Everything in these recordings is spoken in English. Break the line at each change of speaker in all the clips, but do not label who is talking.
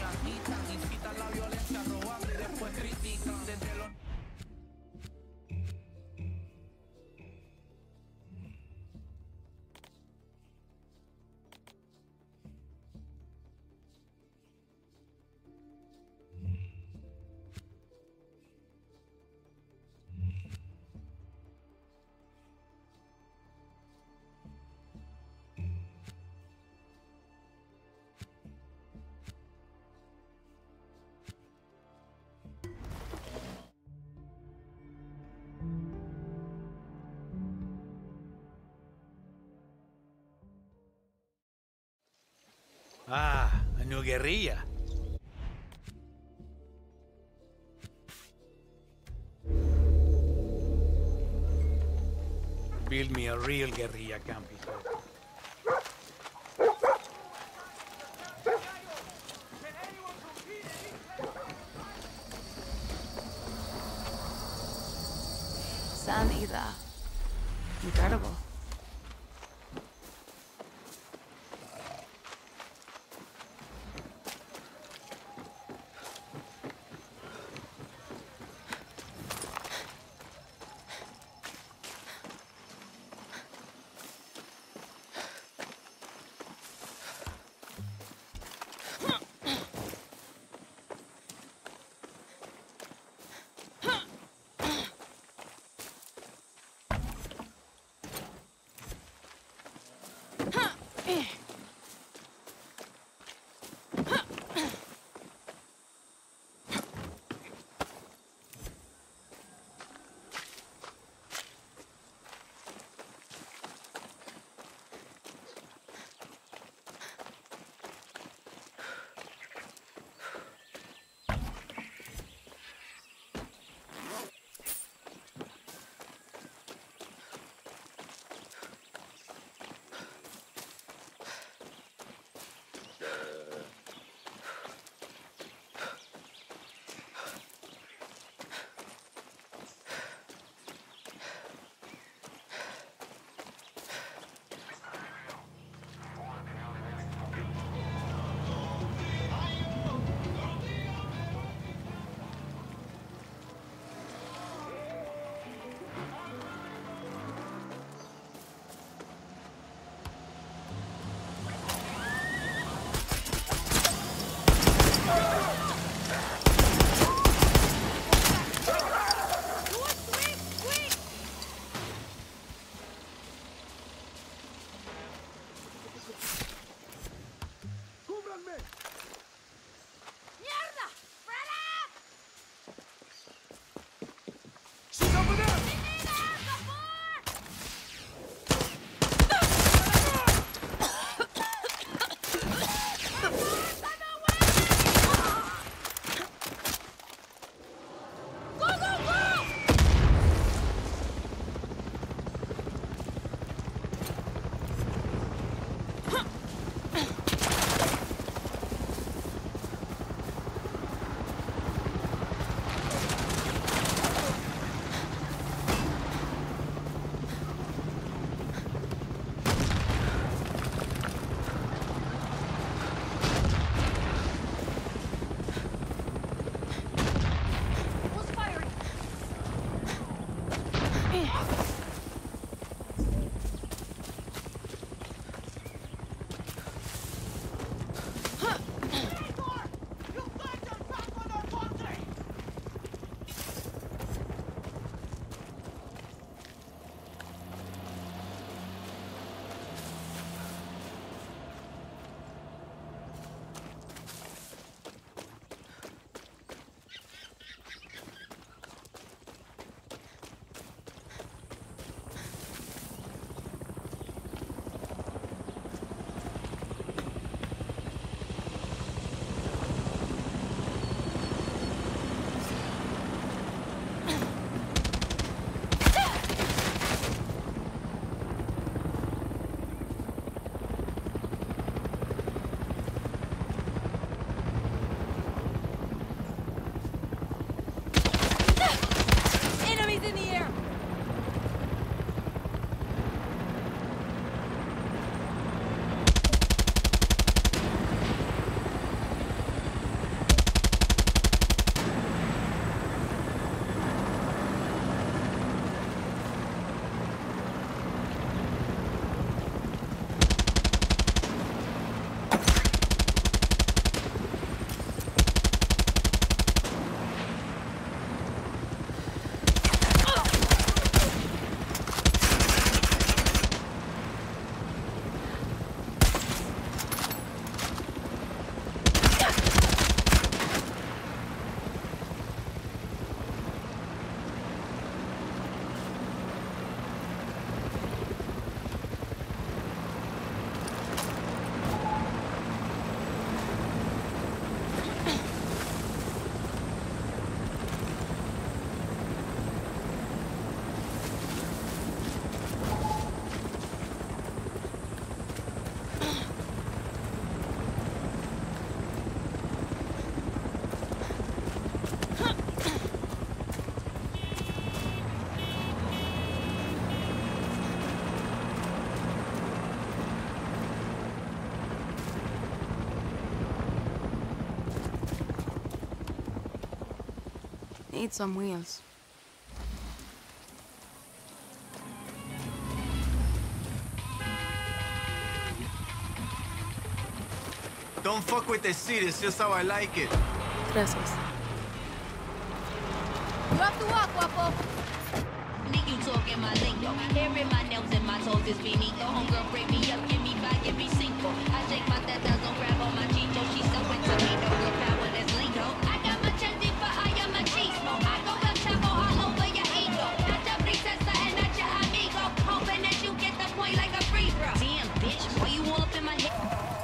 Ah, a new guerrilla. Build me a real guerrilla campito.
San Ida. Incredible. Need some wheels.
Don't fuck with the seat, it's just how I like it.
Gracias.
You have to walk, Guapo.
Need you talking my lingo. Hair in my nails and my toes is finito. Homegirl, break me up, give me five, give me cinco. I shake my tetas, don't grab on my chicho. She's so into me, no girl power, that's lingo. I got my chesty for I am machismo. I go El Chapo all over your ego. Not your princesa and not your amigo. Hoping that you get the point like a free throw. Damn, bitch, why you all up in my head?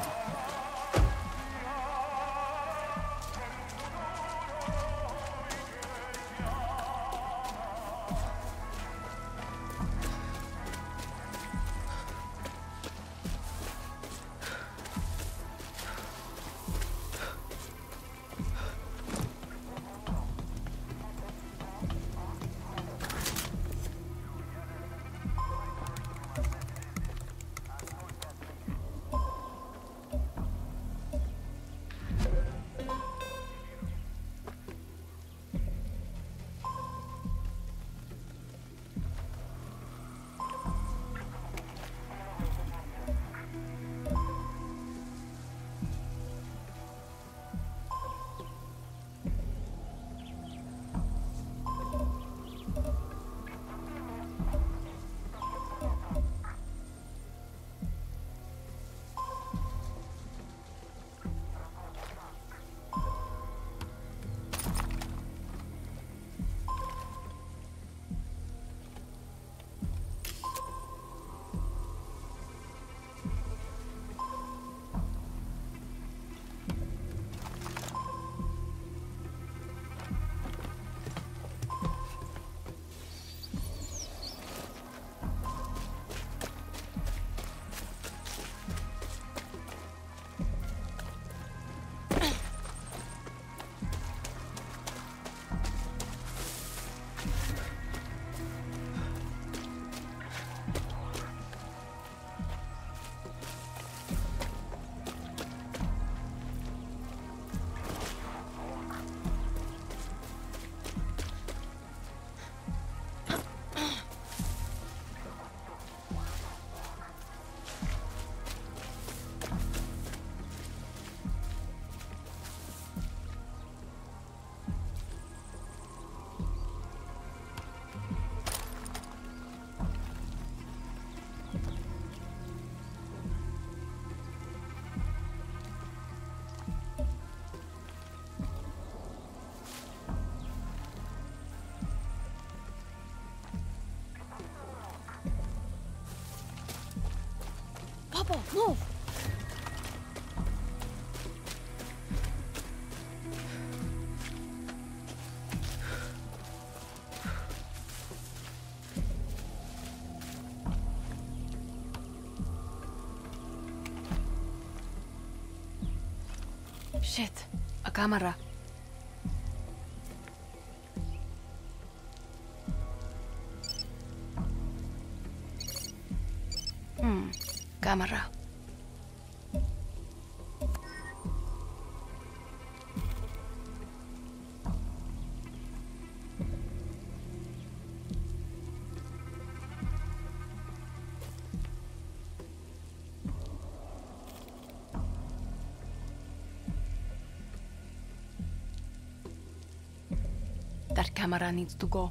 Guapo, move.
Shit. A camera. Camera. That camera needs to go.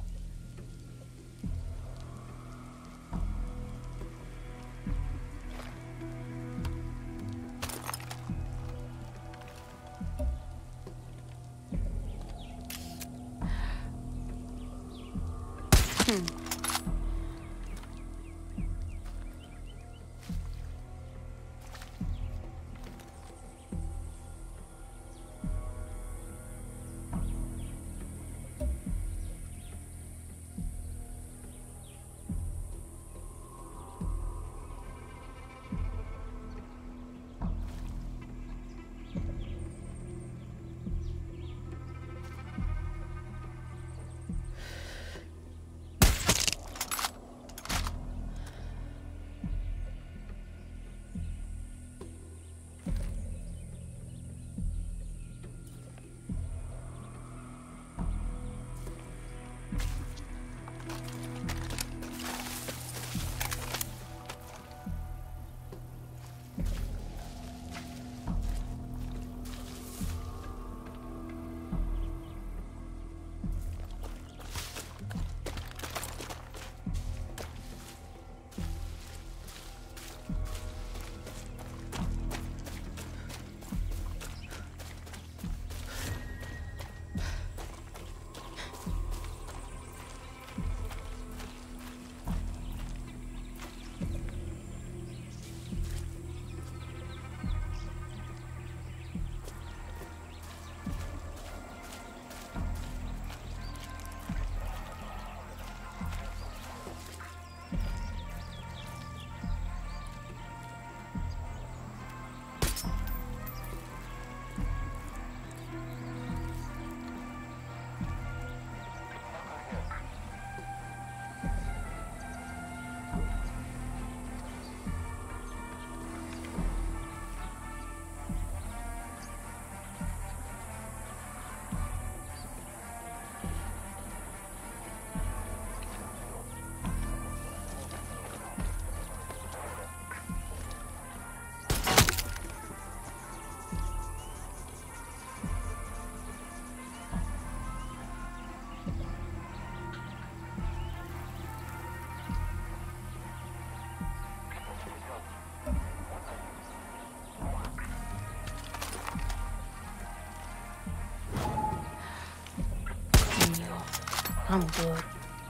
I'm good.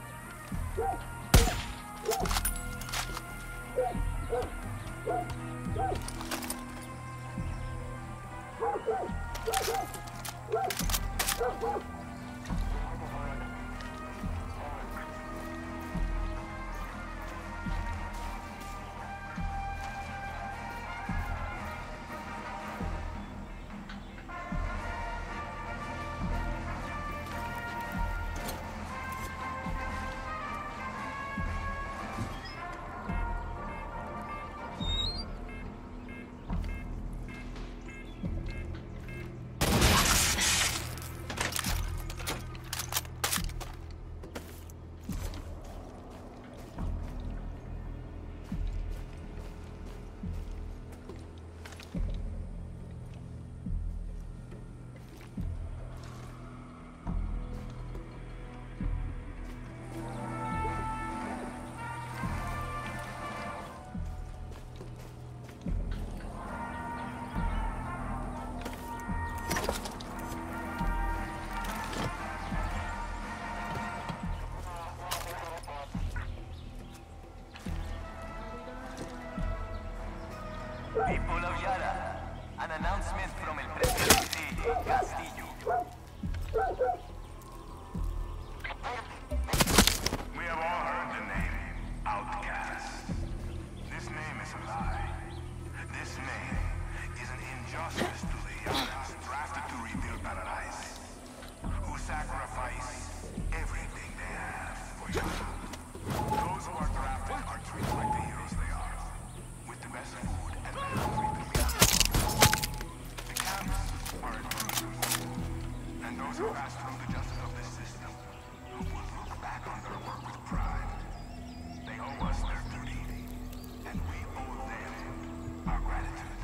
People of Yara, an announcement from El Presidente Castillo.
We have all heard the name, Outcast. This name is a lie. This name is an injustice to the Yaras drafted to rebuild paradise, who sacrifice everything they have for Yara. Those who are drafted are treated like the heroes they are, with the best food and better treatment. The camps are intrusive, and those who pass through the justice of this system will look back on their work with pride. They owe us their duty, and we owe them our gratitude.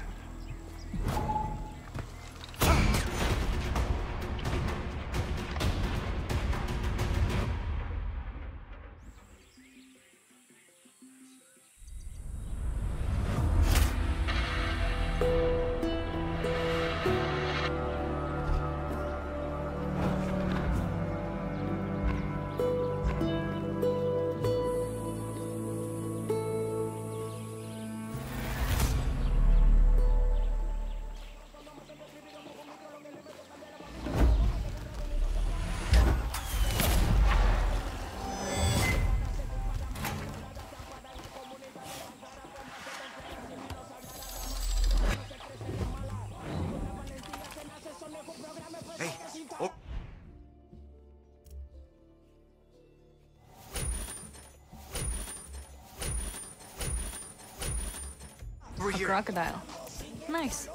A crocodile. Nice.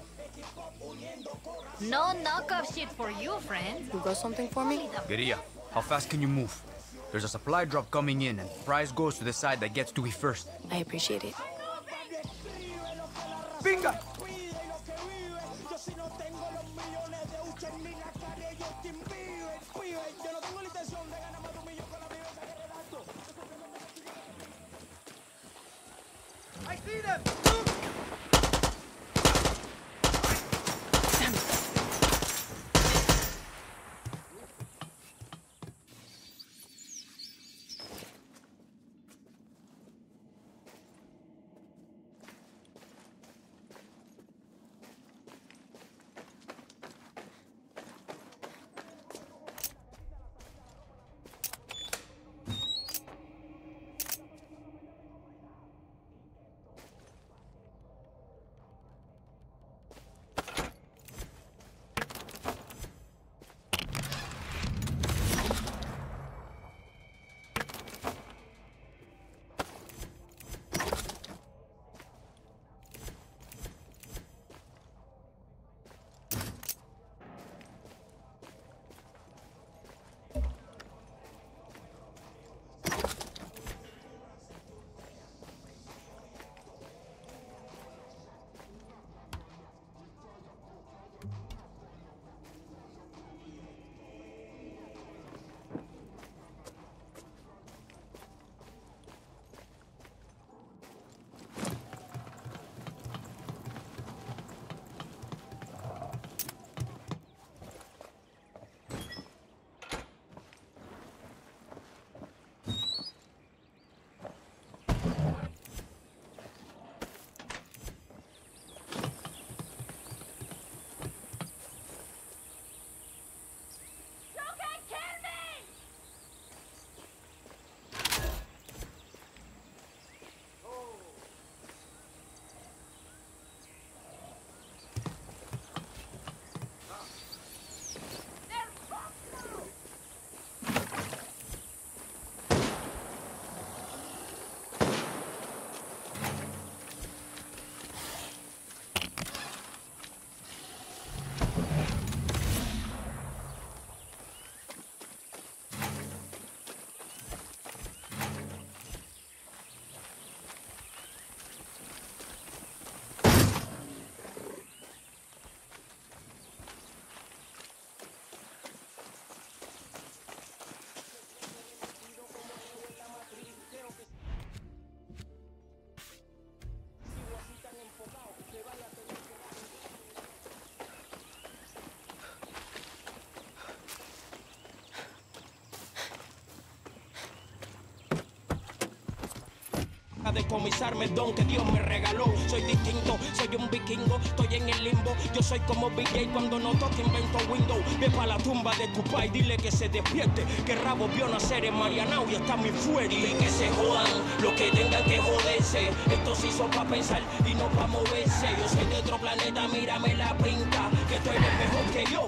No knockoff shit for you, friend.
You got something for me?
Guerrilla, how fast can you move? There's a supply drop coming in, and prize goes to the side that gets to it first.
I appreciate it.
Binga!
I see them!
decomisarme el don que Dios me regaló. Soy distinto, soy un vikingo, estoy en el limbo. Yo soy como BJ cuando noto que invento Windows. Ve pa' la tumba de tu pai, dile que se despierte, que Rabo vio nacer en Marianao y está muy fuerte. Y que se jodan, los que tengan que joderse. Esto se hizo pa' pensar y no pa' moverse. Yo soy de otro planeta, mírame la pinta, que tú eres mejor que yo.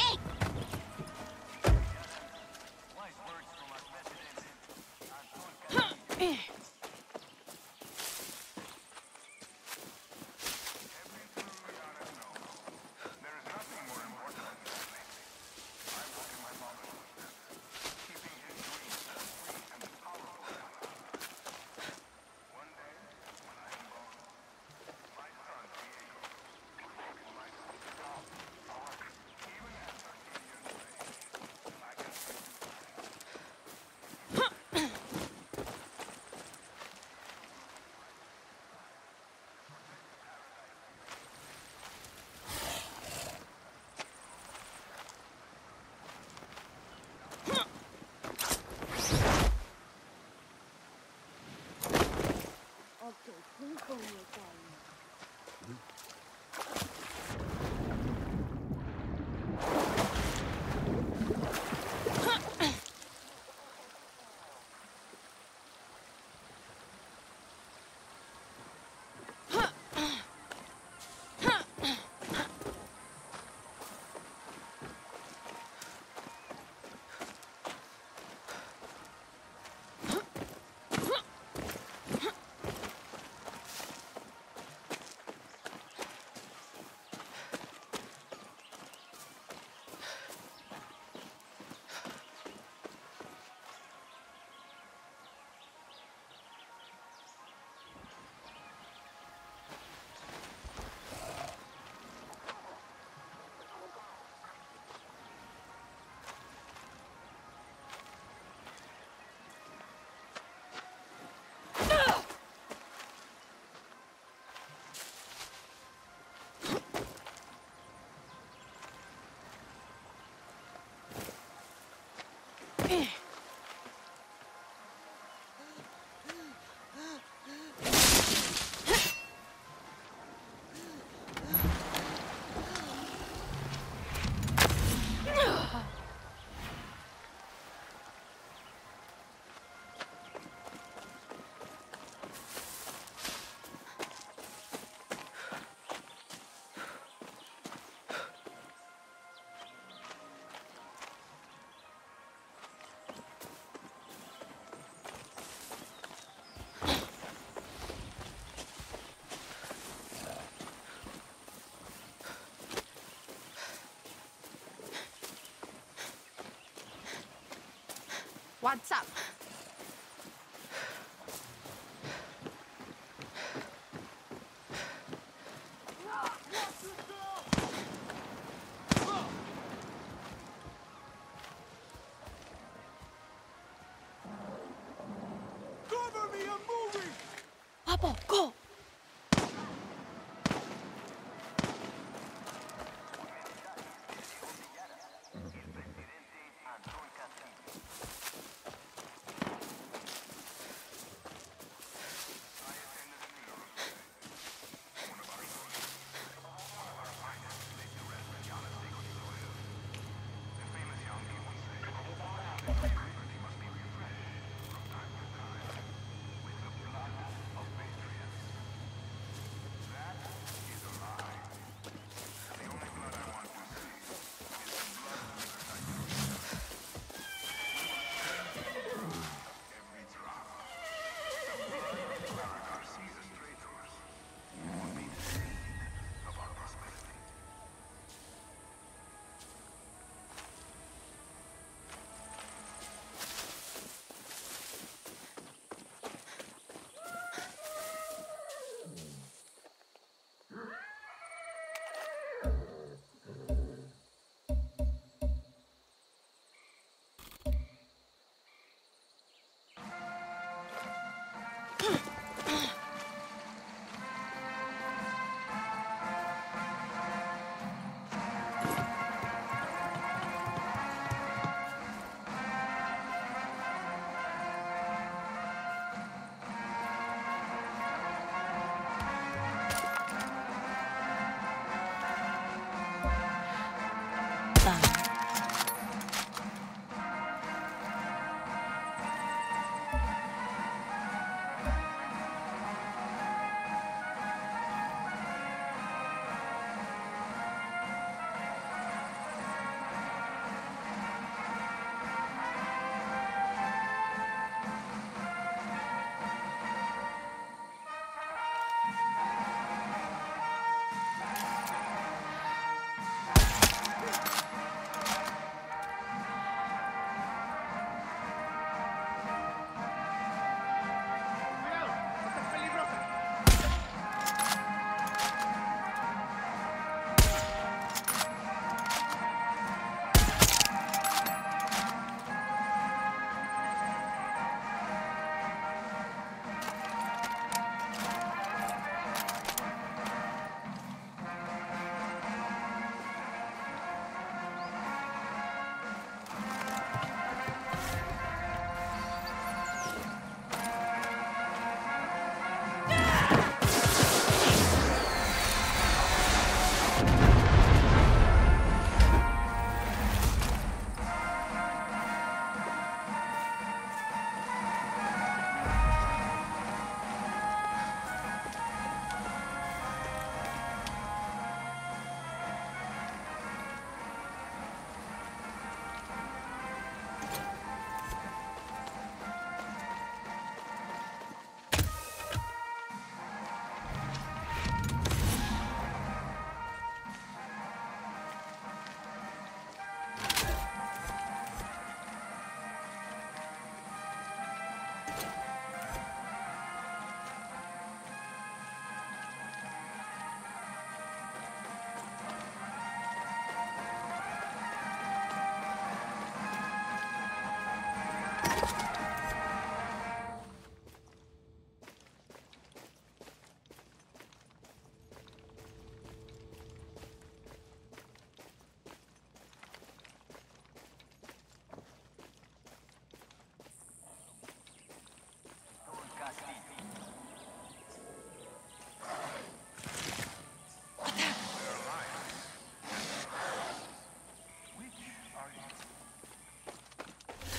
What's up?
Cover me, I'm moving!
Pablo, go!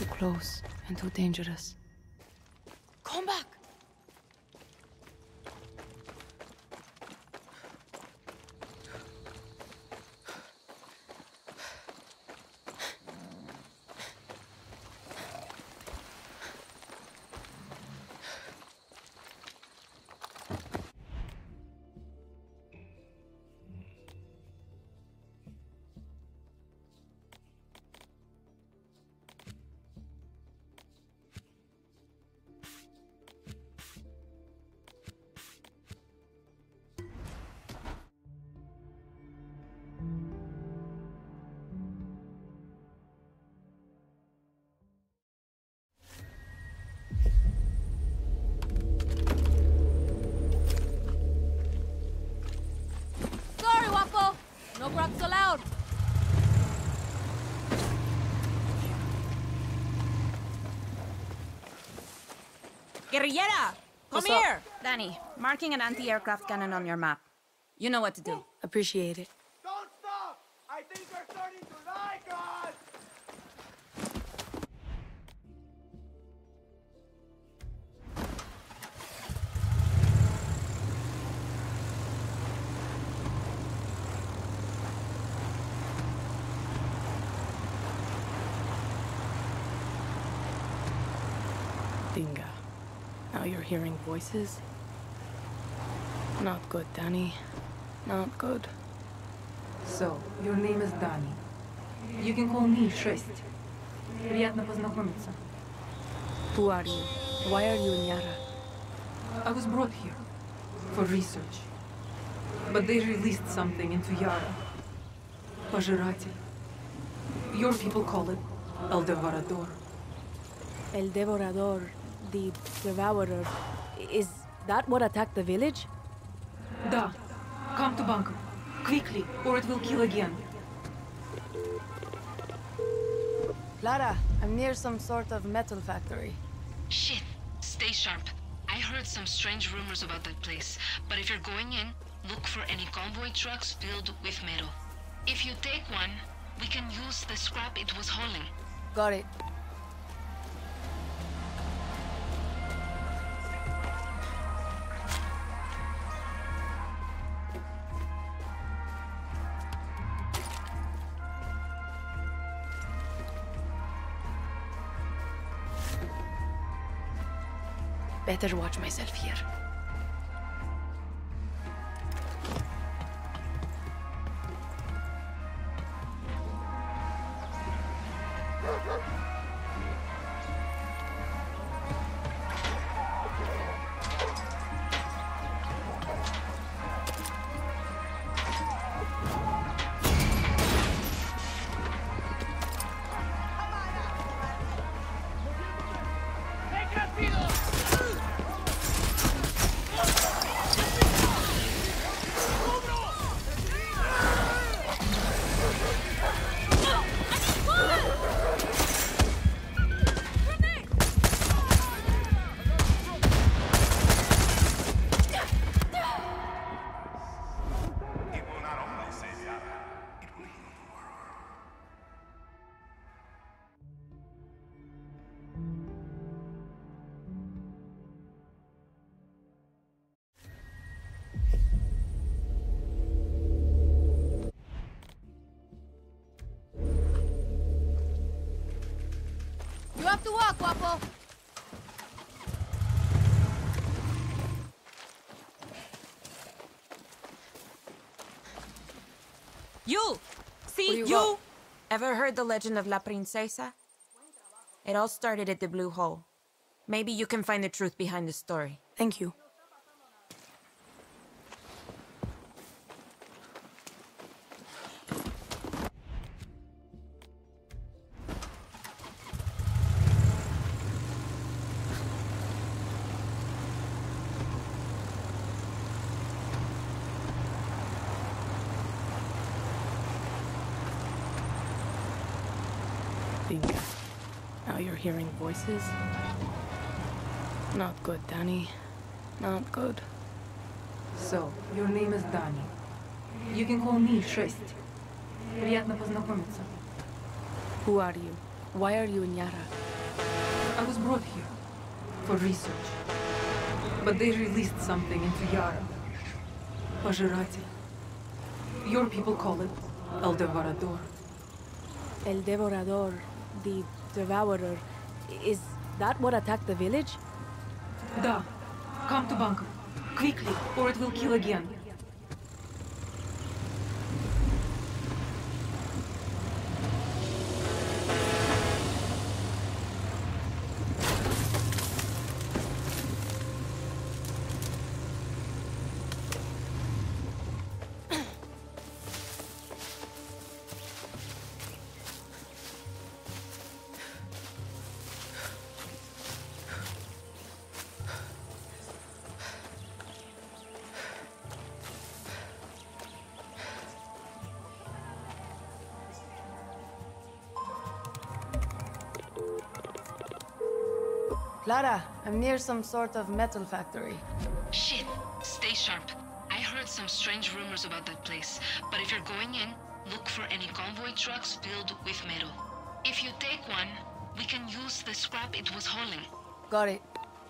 close and too dangerous. Come back!
Sorry, Wapo. No grunts allowed.
Guerrillera! Come here! Danny, marking an anti-aircraft cannon on your map. You know what to do.
Appreciate it.
Don't stop! I think they're starting to like us!
Dinga. Now you're hearing voices? Not good, Danny. Not good.
So, your name is Danny. You can call me Шесть. Приятно познакомиться.
Who are you? Why are you in Yara?
I was brought here for research. But they released something into Yara. Пожиратель. Your people call it El Devorador.
El Devorador, the Devourer. Is that what attacked the village?
Da. Come to bunker. Quickly, or it will kill again.
Lara, I'm near some sort of metal factory.
Shit. Stay sharp. I heard some strange rumors about that place, but if you're going in, look for any convoy trucks filled with metal. If you take one, we can use the scrap it was hauling.
Got it. Better watch myself here.
You have to walk, Wapo.
You! See,
you
you!
go?
Ever heard the legend of La Princesa? It all started at the Blue Hole. Maybe you can find the truth behind the story.
Thank you. Dinga. Now you're hearing voices? Not good, Danny. Not good.
So, your name is Danny. You can call me Шесть. Приятно познакомиться.
Who are you? Why are you in Yara?
I was brought here for research. But they released something into Yara. Пожиратель. Your people call it El Devorador.
El Devorador, the Devourer. Is that what attacked the village?
Da. Come to bunker. Quickly, or it will kill again.
Clara, I'm near some sort of metal factory.
Shit. Stay sharp. I heard some strange rumors about that place, but if you're going in, look for any convoy trucks filled with metal. If you take one, we can use the scrap it was hauling.
Got it.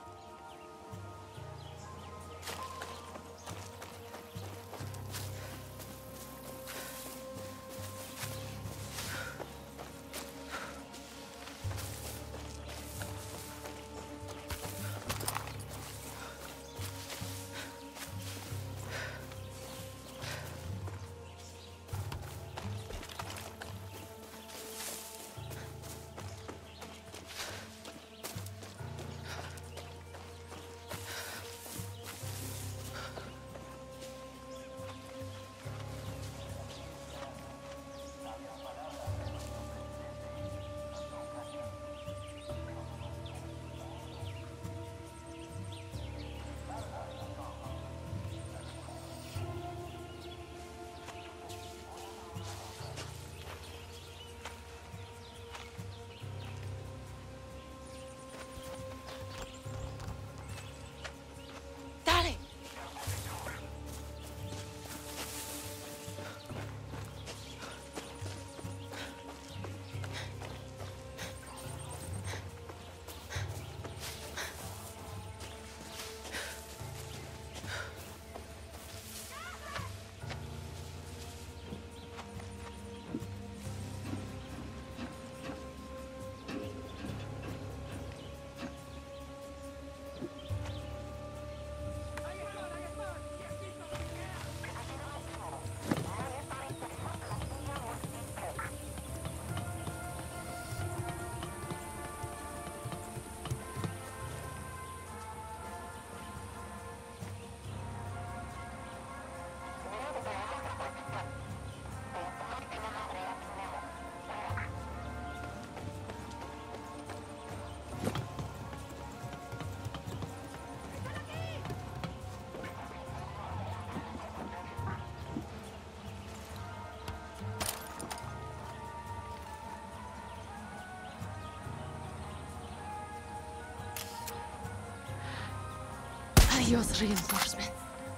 Adios, reinforcement.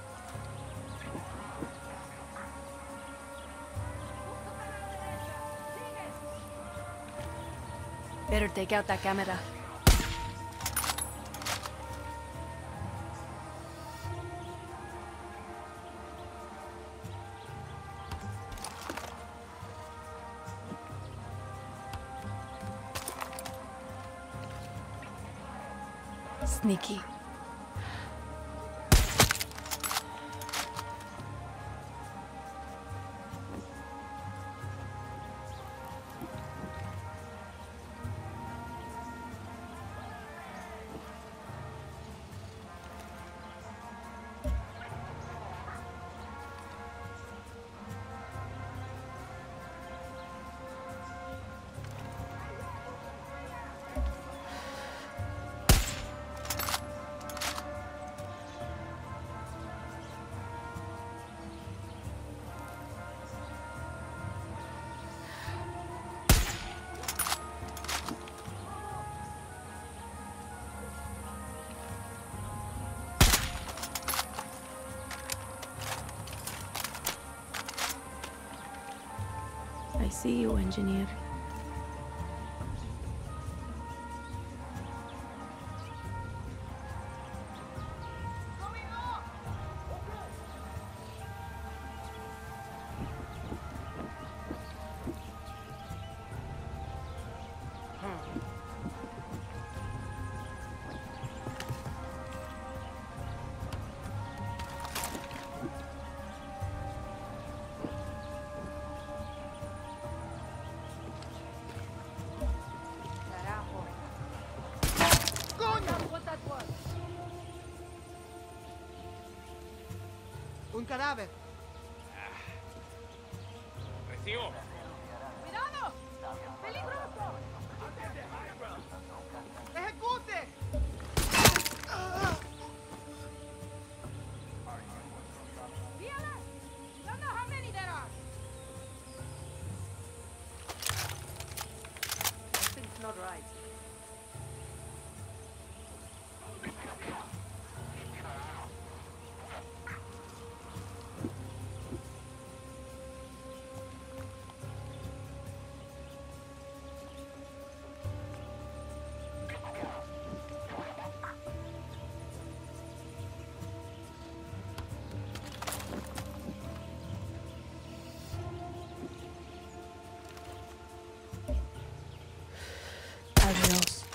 Better take out that camera. Sneaky. I see you, engineer.
Un cadáver.
Recibo.
¡Cuidado! ¡Peligroso!
¡Ejecute!
Viola! Don't know how many there are.
Something's not right.
Adios.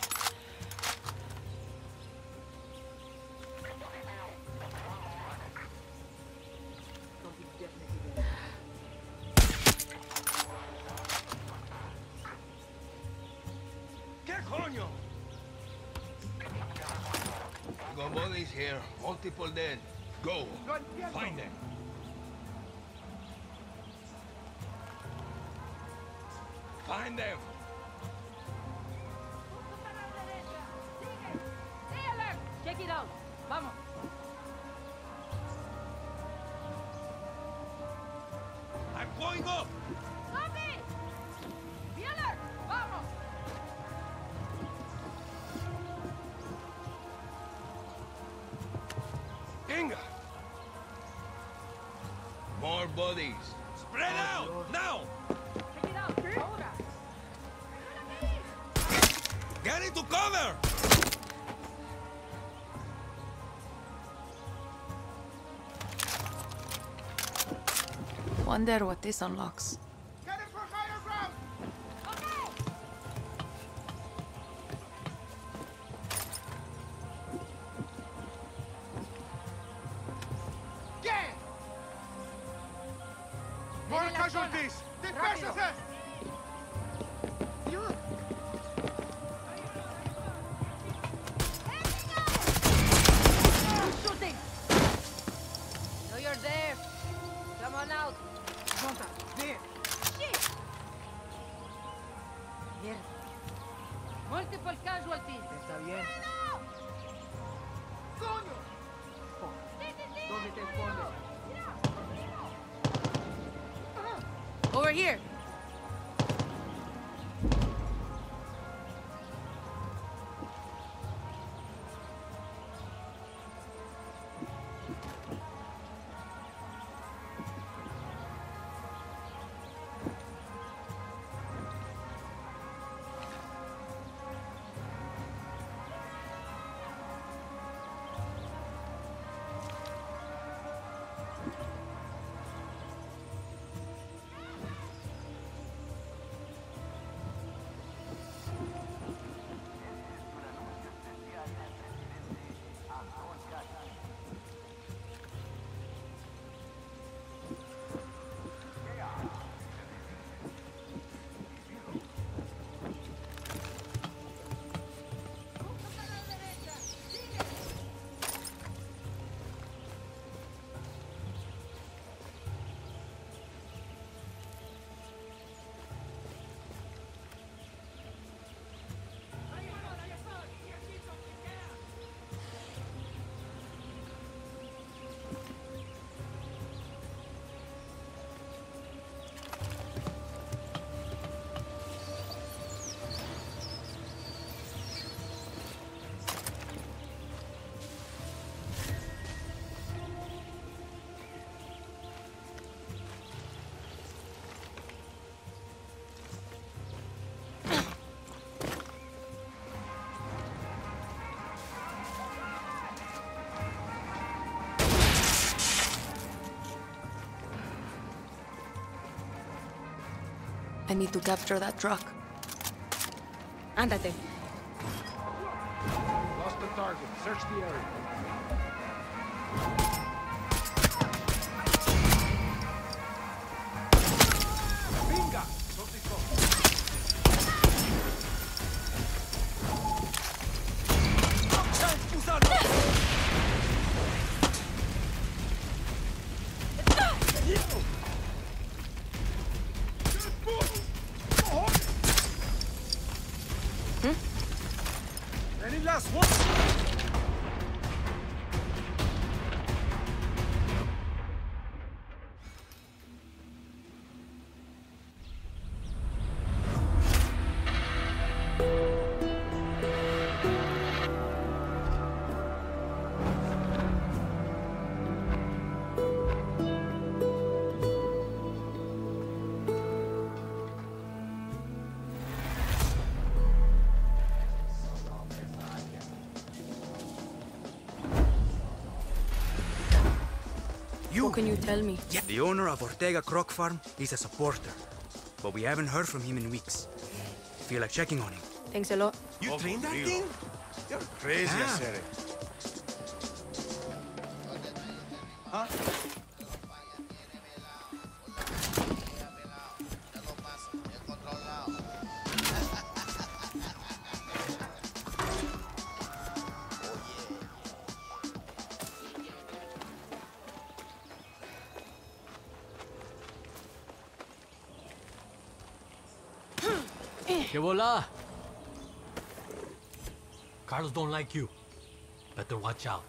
¿Qué coño?
Got bodies here. Multiple dead. Go. Find them. Find them.
Stay alert! Check it out. Vamos.
I'm going up.
¡Copy! Be alert! Vamos.
Inga. More bodies. Spread out now.
Check it out. Ahora.
Get into cover.
Wonder what this unlocks.
Heading for higher ground. Get! More
Viene la
casualties.
zona.
Disperse.
You. Who's shooting? No, you're there. Come on out.
There.
Shit! Mierda. Multiple casualties.
Está bien.
¡Coño!
¿Dónde te escondes?
Over here.
I need to capture that truck.
Ándate.
Lost the target. Search the area. Venga!
How can you tell me?
The owner of Ortega Croc Farm is a supporter, but we haven't heard from him in weeks. Feel like checking on him?
Thanks a lot.
You trained that thing?
You're crazy,
Ah.
Sere.
Huh?
Que voila! Carlos don't like you. Better watch out.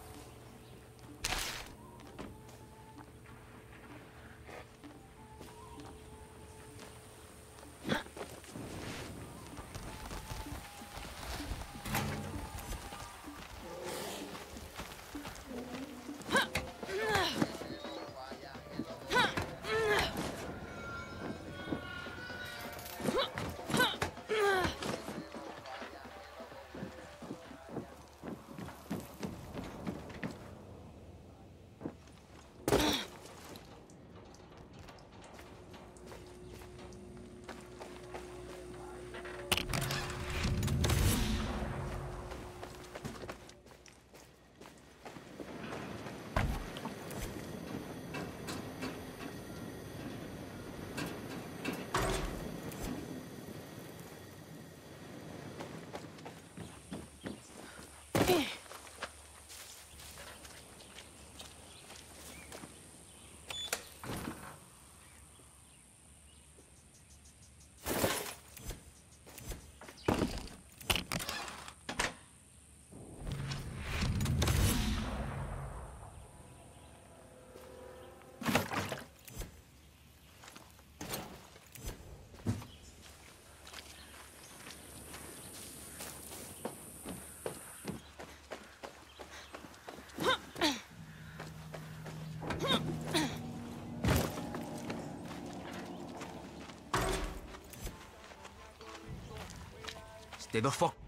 Stay the fuck.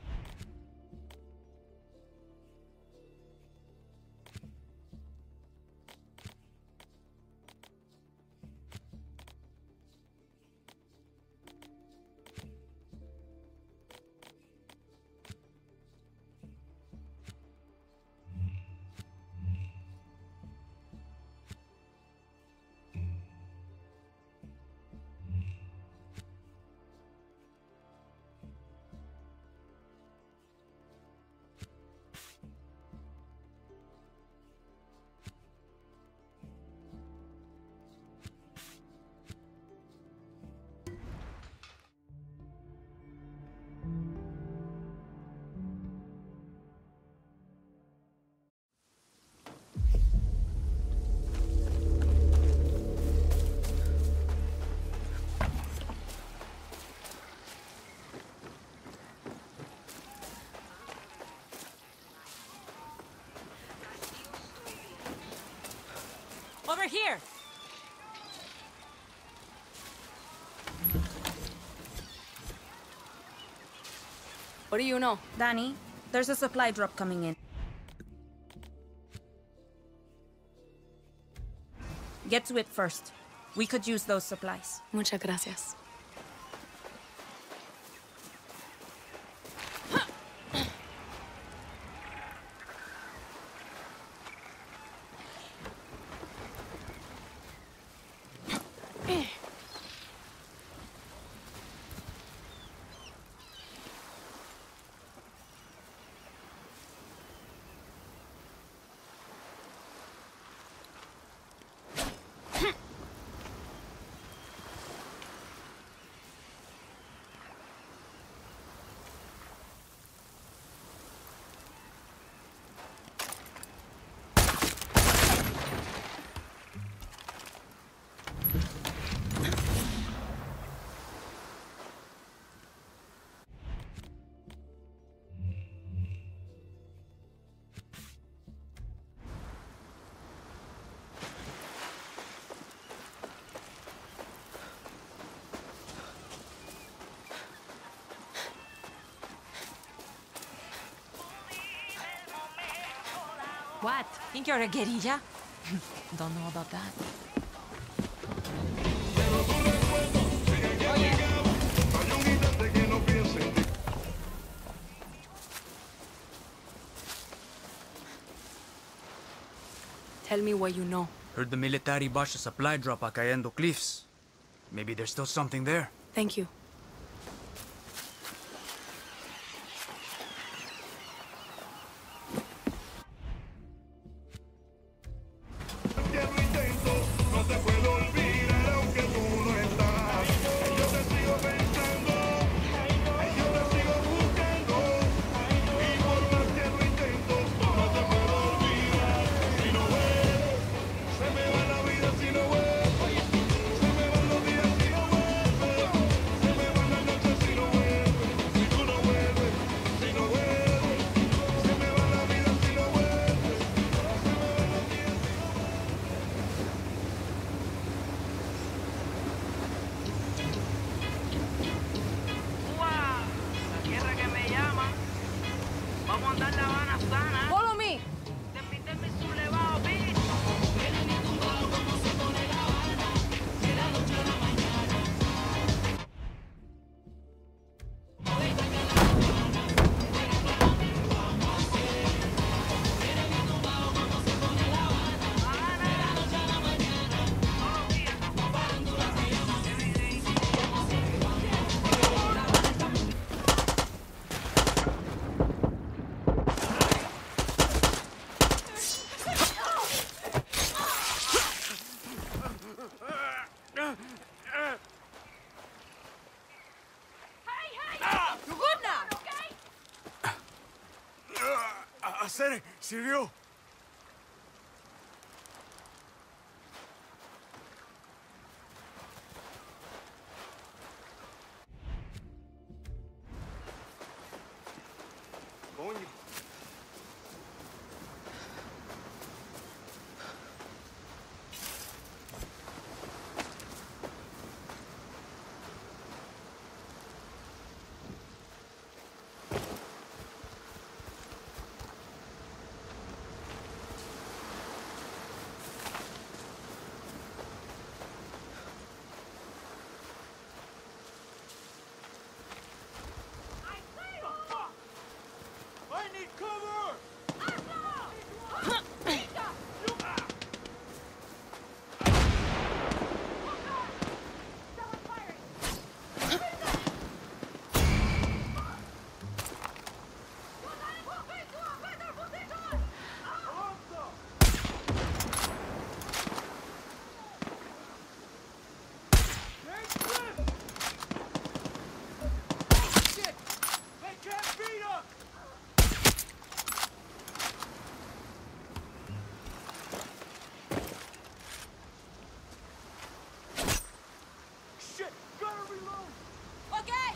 Over here!
What do you know?
Danny, there's a supply drop coming in. Get to it first. We could use those supplies.
Muchas gracias.
What? Think you're a guerrilla? Don't know about that.
Tell me what you know.
Heard the military botched a supply drop at Cayendo Cliffs. Maybe there's still something there.
Thank you.
Follow me. You good now?
Hacer, sirvió.
Coño. I need cover! Shit! They can't beat us! Shit! Gotta reload!
Okay.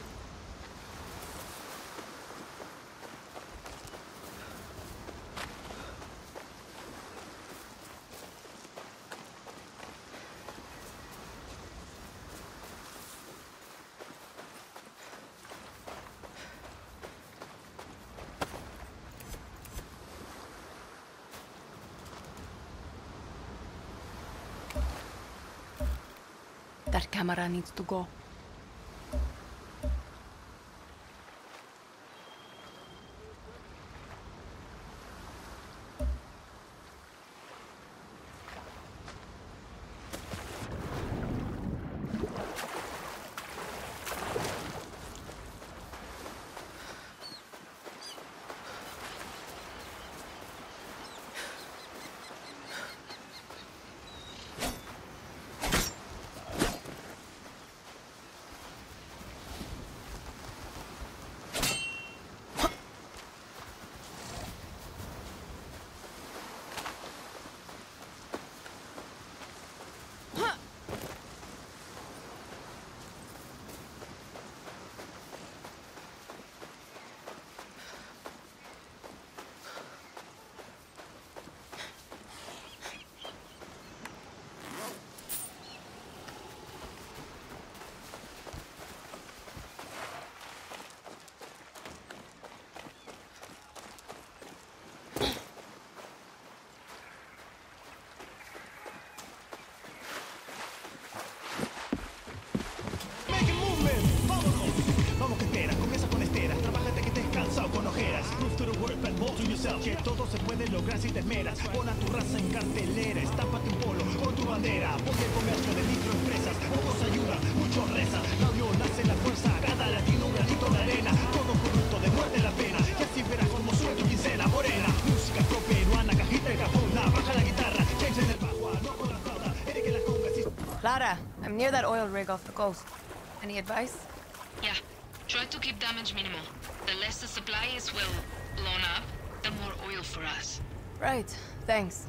That camera needs to go.
yourself. Que todo se puede lograr si te esmeras. Pon a tu raza en cartelera, estápate un polo con tu bandera. Ponte comercio de microempresas, pocos ayudan, muchos rezan. La unión hace la fuerza, cada latino un granito de arena. Todo corrupto de muerte la pena, y así verás como suelto quincena morena. Música peruana, cajita de cajón, baja la guitarra, change en el bajo, no con la flauta, que las congas y...
Clara, I'm near that oil rig off the coast. Any advice?
Yeah. Try to keep damage minimal. The less the supply is, well, blown up, the more oil for us.
Right. Thanks.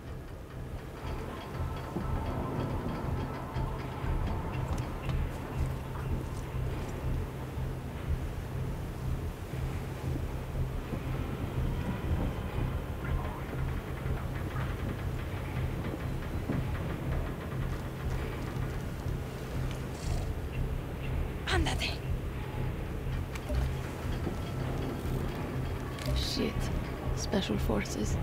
Ándate.
Shit. Special forces.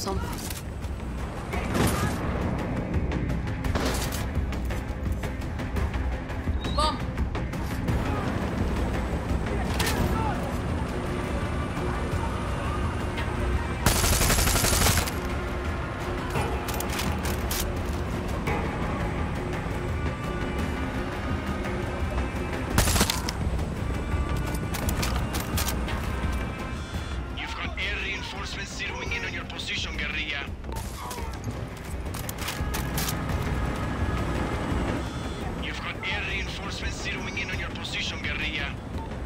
something.
Come!
You've got air reinforcements zeroing in on your position, guerrilla. You've got air reinforcements zeroing in on your position, guerrilla.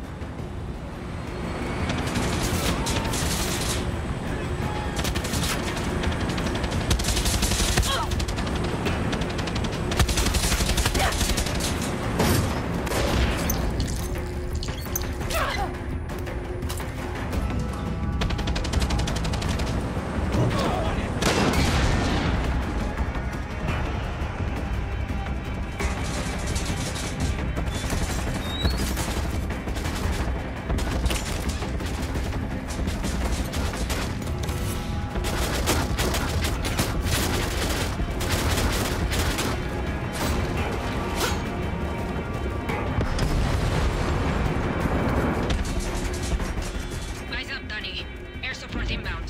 Eyes up, Dunny. Air support inbound.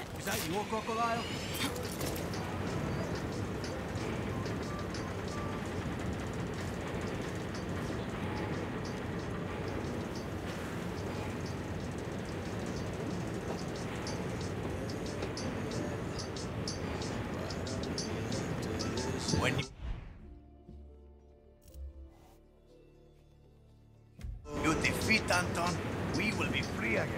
Is that your crocodile?
When you defeat Anton, we will be free again.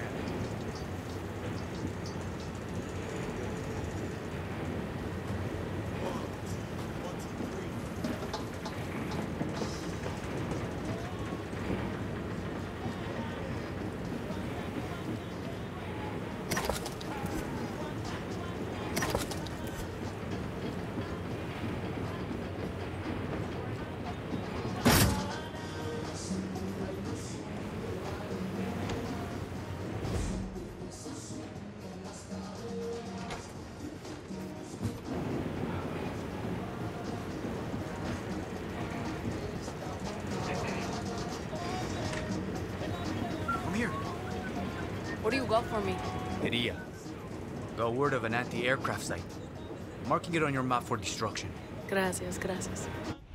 What do you got for me?
Iria. Got word of an anti-aircraft site. Marking it on your map for destruction.
Gracias, gracias.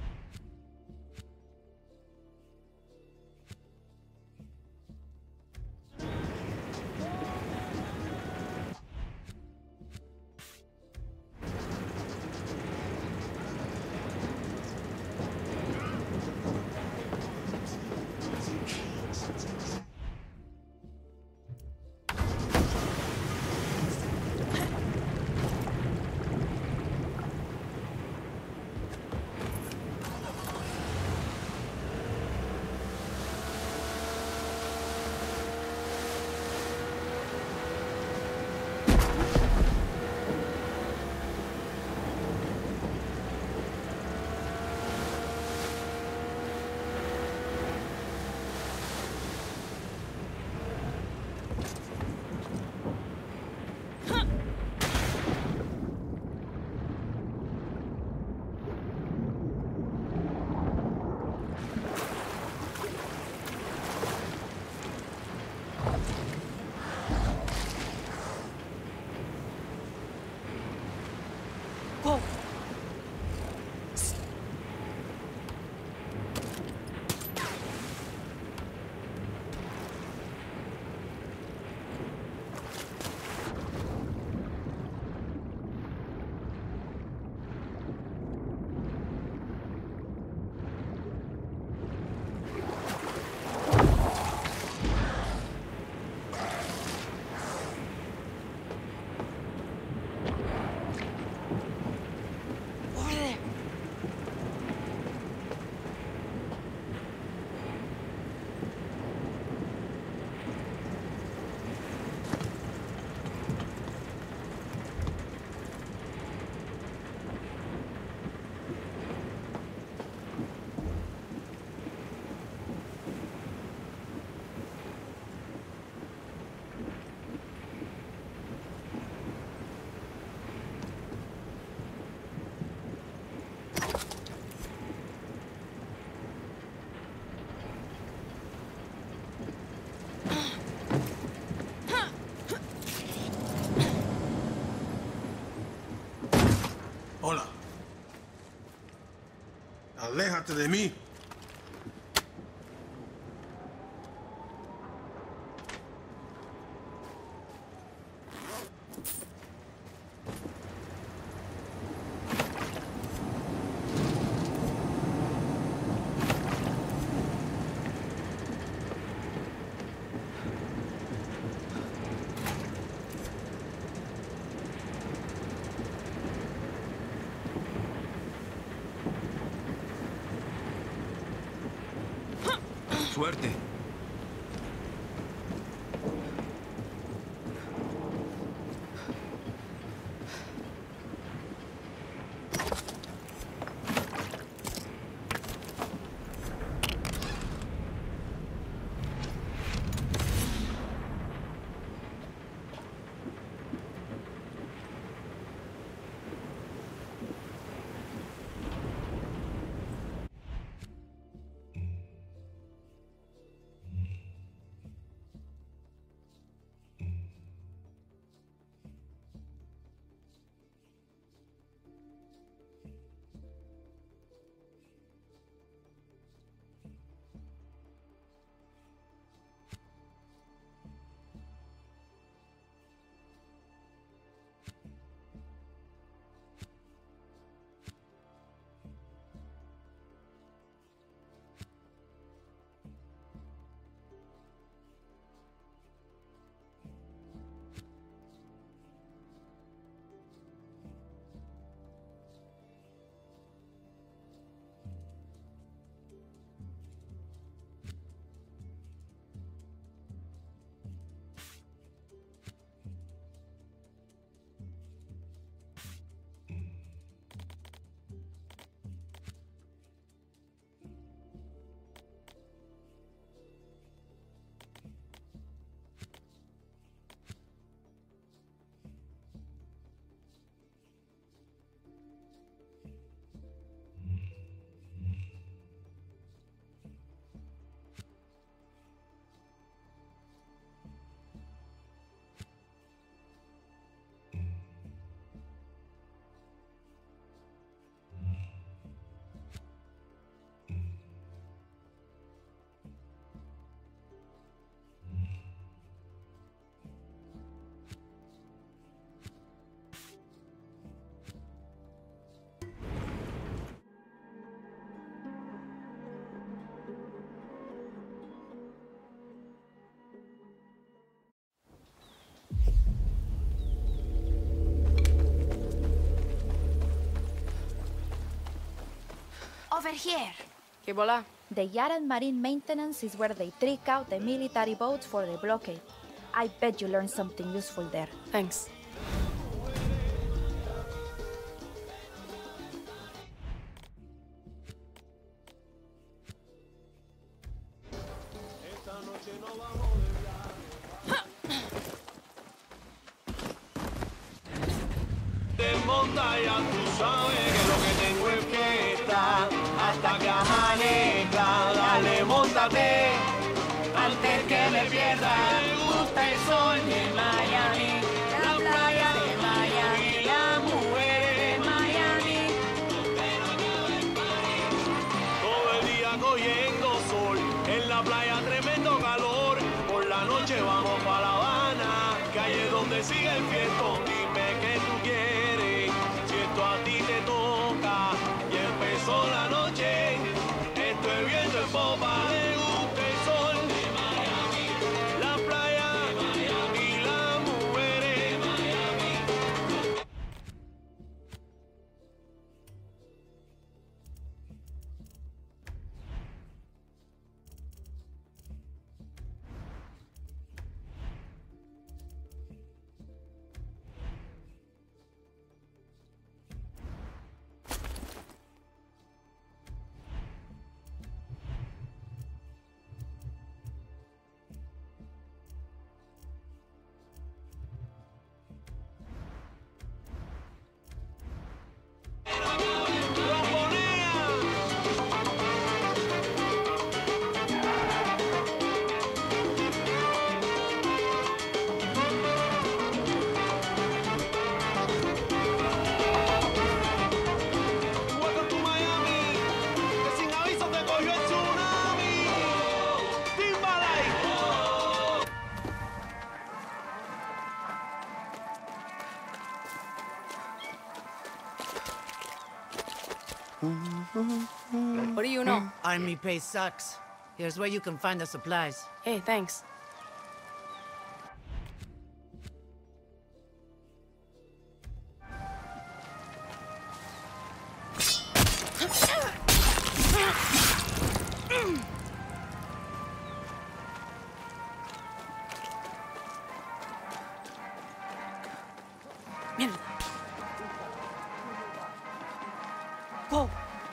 Hola. Aléjate de mí.
Suerte.
over here.
¿Qué bola?
The Yaran Marine Maintenance is where they trick out the military boats for the blockade. I bet you learned something useful there.
Thanks.
Monta ya tú sabes que lo que tengo es fiesta hasta que amanezca. Dale, móntate antes que me pierda. Me gusta el sol de Miami, la playa de Miami, las mujeres de Miami. Todo el día cogiendo sol, en la playa tremendo calor. Por la noche vamos para La Habana, que ahí es donde sigue el fiestón. Dime qué tú quieres. A ti te toca y empezó la noche. Estoy viendo en popa. Me gusta el sol de Miami, la playa de Miami, las mujeres de Miami.
What do you know?
Army pay sucks. Here's where you can find the supplies.
Hey, thanks. Mierda. Whoa.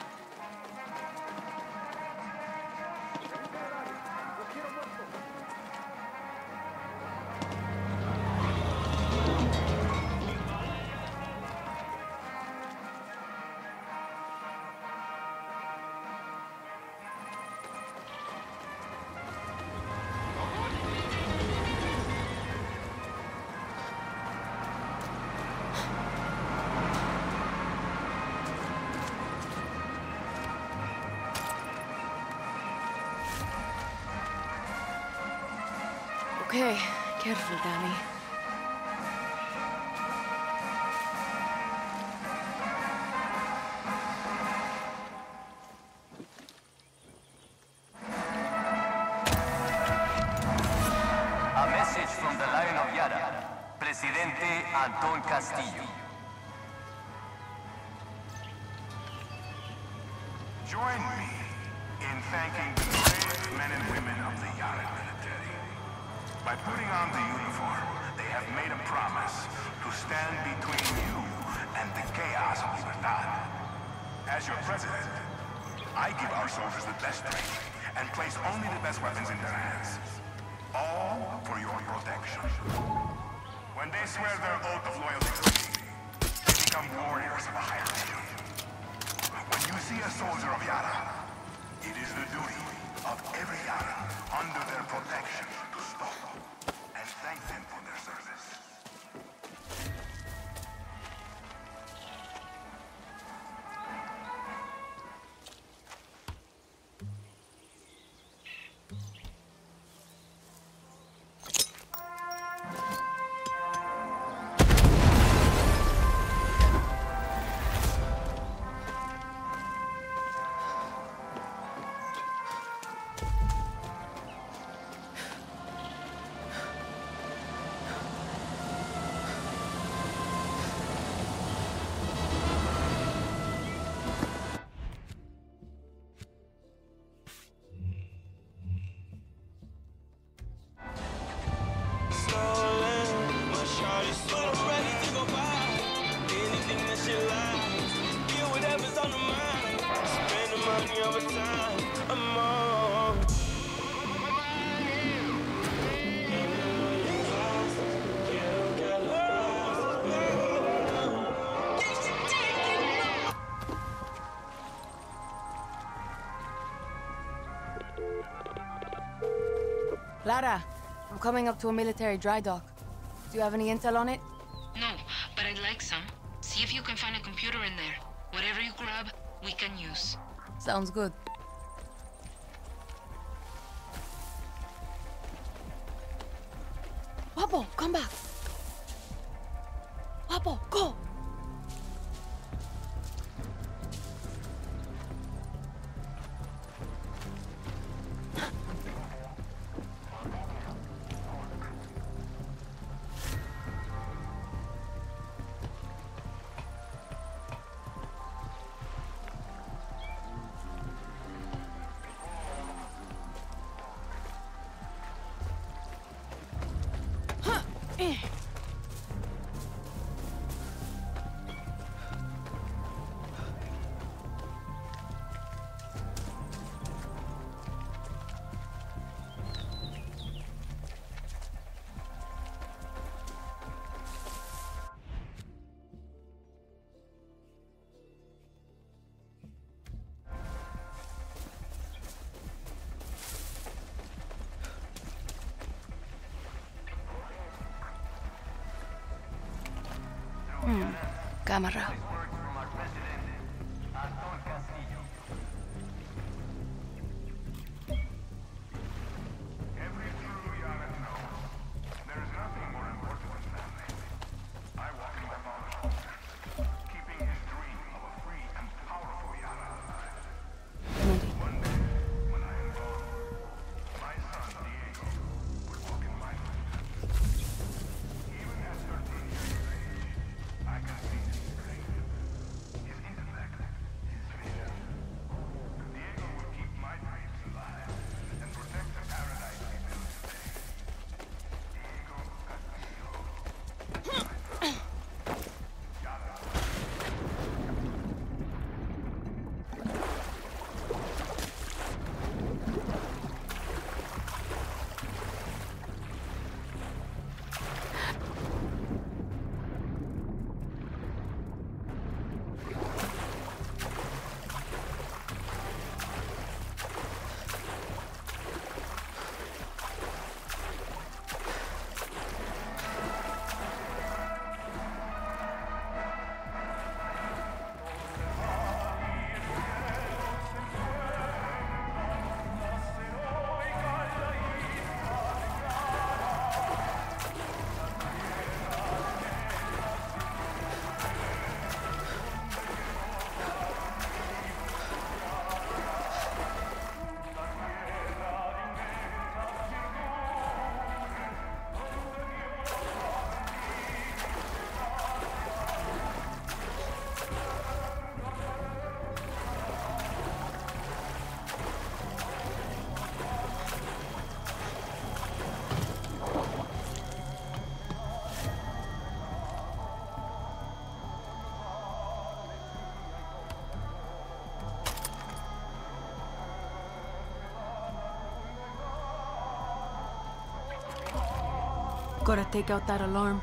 Okay, careful, Danny.
A message from the Lion of Yara, Presidente Anton Castillo.
Join me in thanking the brave men and women of the Yara military. By putting on the uniform, they have made a promise to stand between you and the chaos of Libertad. As your president, I give our soldiers the best training and place only the best weapons in their hands. All for your protection. When they swear their oath of loyalty to me, they become warriors of a higher degree. When you see a soldier of Yara, it is the duty of every Yara under their protection to stop and thank them for their service.
Clara, I'm coming up to a military dry dock. Do you have any intel on it?
No, but I'd like some. See if you can find a computer in there. Whatever you grab, we can use.
Sounds good. Wapo, come back. Wapo, go.
Cámara.
Gotta take out that alarm.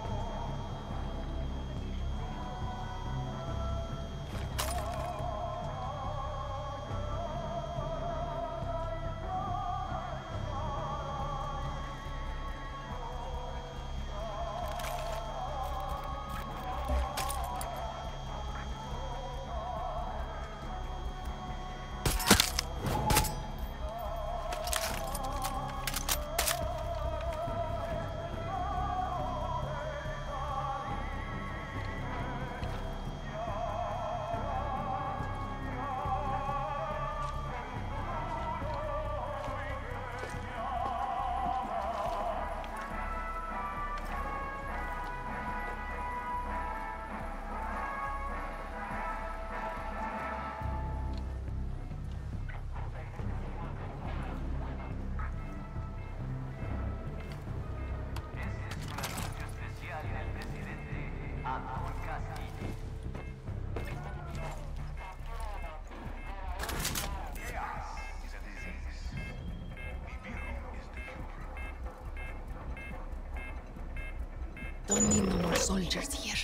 Don't need no more soldiers here.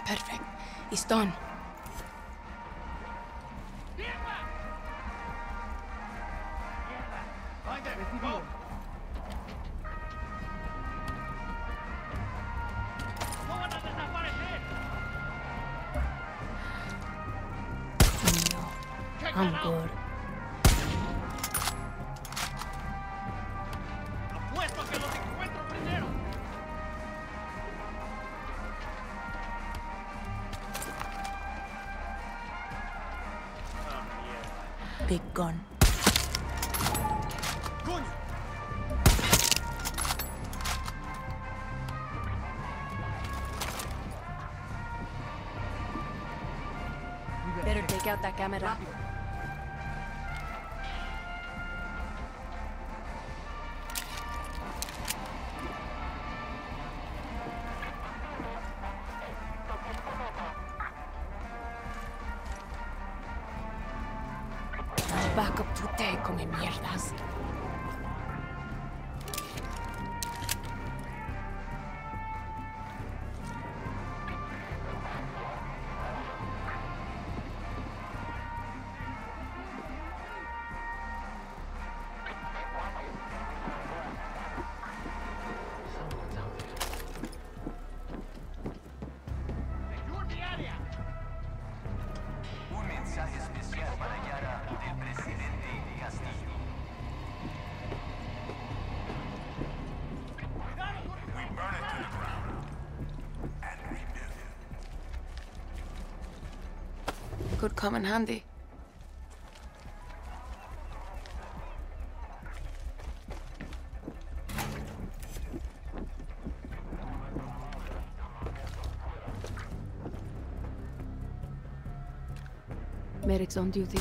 Perfect. It's done.
I'm good.
Apuesto que los encuentro primero.
Big gun. Better take out that camera.
Back up to te, come mierdas.
Un mensaje especial para Yara del presidente Castillo.
We burn it to the ground and rebuild it.
Could come in handy.
Medic's on duty.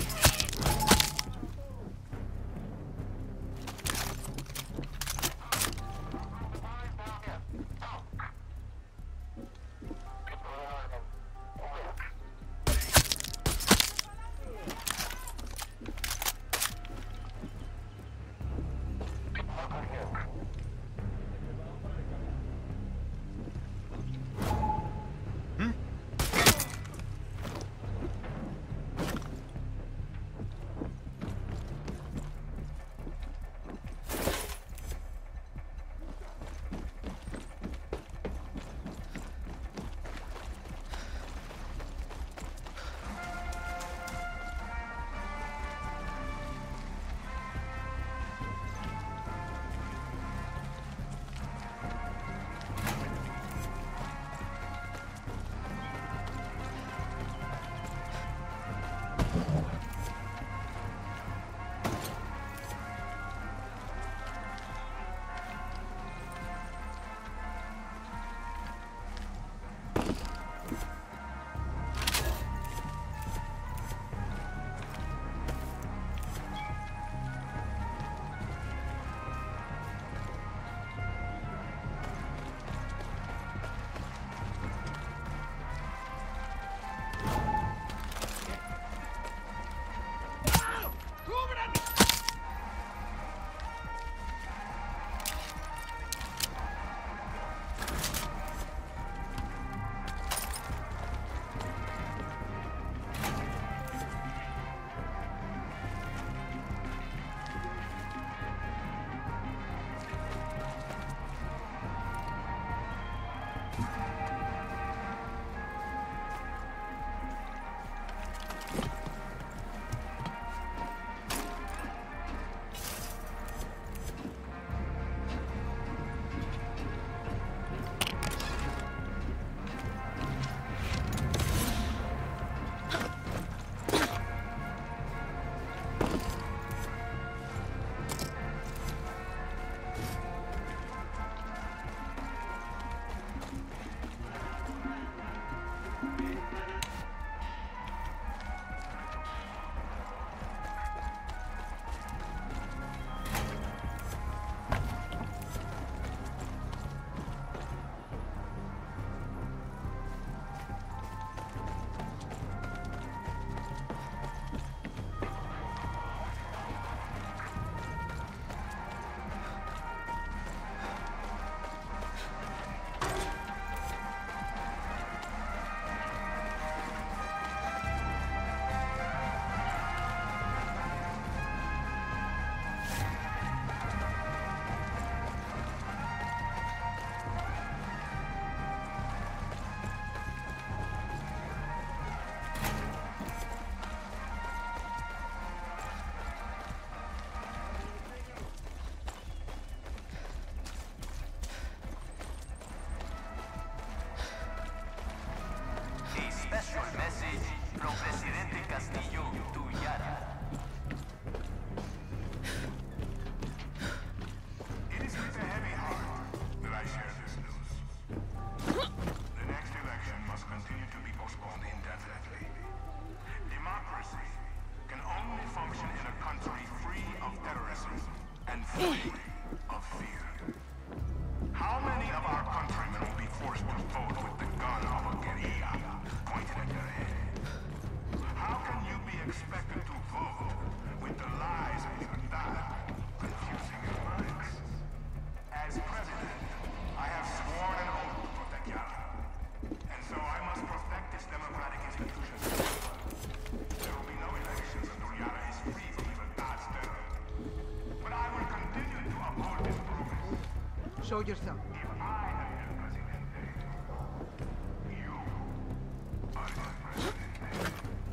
of fear. How many of our countrymen will be forced to vote with the gun of a guerrilla pointed at their head? How can you be expected to vote with the lies of Libertad confusing your minds? As president, I have sworn an oath to protect Yara. And so I must protect its democratic institutions. There will be no elections until Yara is free from Libertad's terror. But I will continue to uphold this promise.
Show yourself.
If I am el presidente, you are el presidente.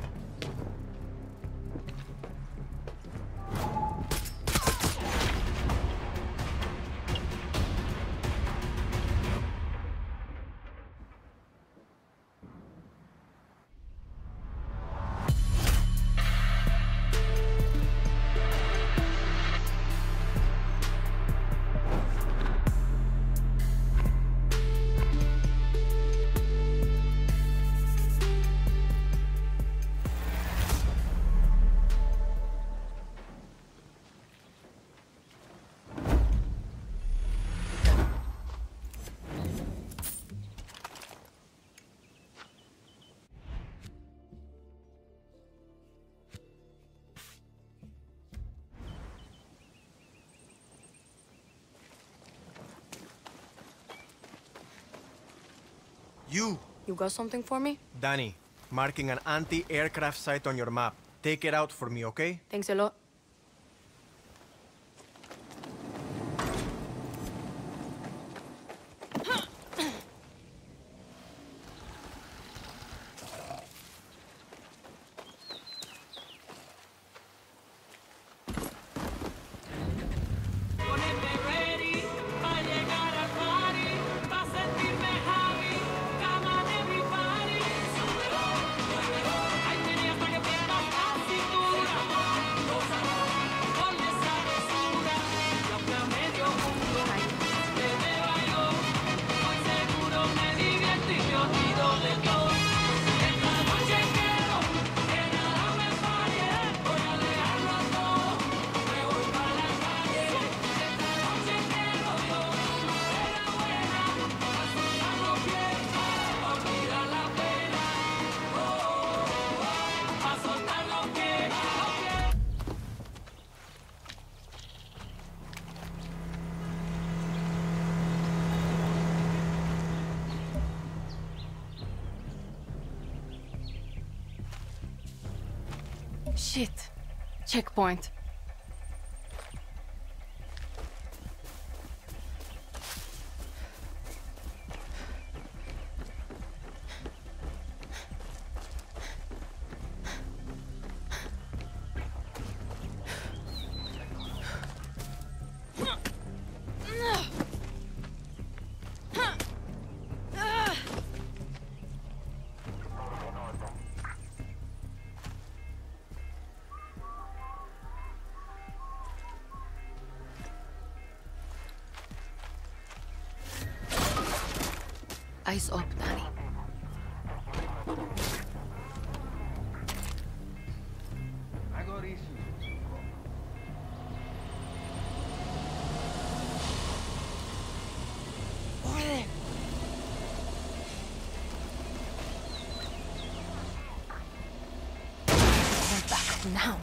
You got something for me?
Danny, marking an anti-aircraft site on your map. Take it out for me, okay?
Thanks a lot. Shit. Checkpoint. Eyes up, Danny.
I got issues.
Over there. We're back now.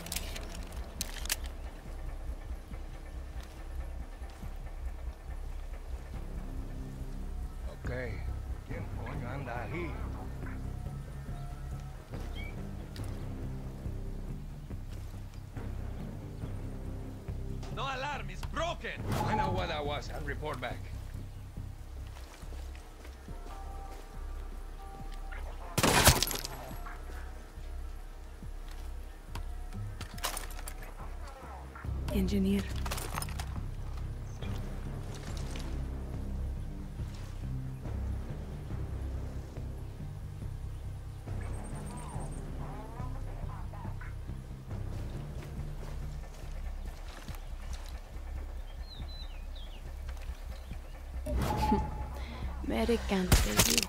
Okay. ¿Quién coño anda ahí?
No alarm, it's broken!
I know what that was. I'll report back.
Engineer. Medic can't save you.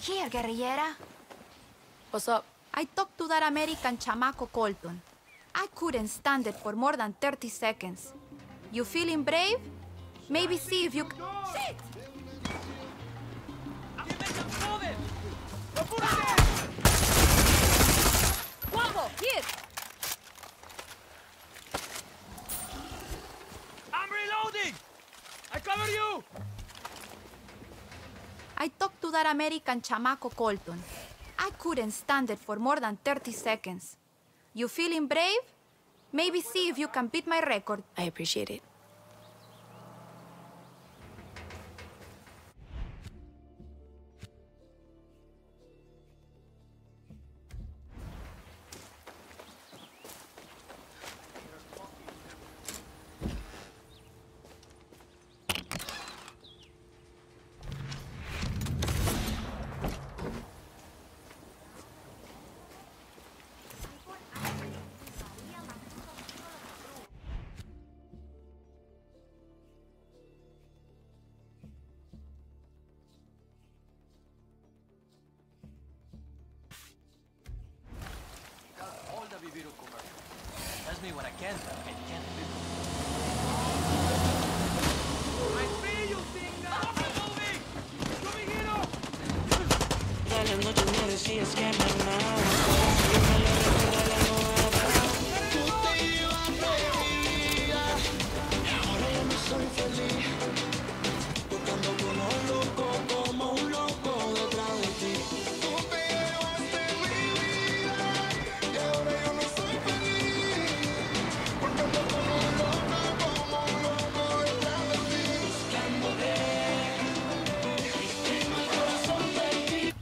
Here, guerrillera.
What's up?
I talked to that American chamaco Colton. I couldn't stand it for more than 30 seconds. You feeling brave? Maybe see if you can... Shit!
Guapo, here!
I'm reloading! I cover you!
I talked to that American chamaco Colton. I couldn't stand it for more than 30 seconds. You feeling brave? Maybe see if you can beat my record.
I appreciate it.
That's me what I can do. I can't do.
I feel you, Signa! Stop it, moving! ¡Yo me giro!
Dale, no te mueres si es que me amas. Tú te ibas de mi vida y ahora yo no soy feliz. Buscando como un loco detrás de ti. Tú te llevaste mi vida y ahora yo no soy feliz. Buscando como un loco detrás de ti. Buscándote en mi corazón, baby.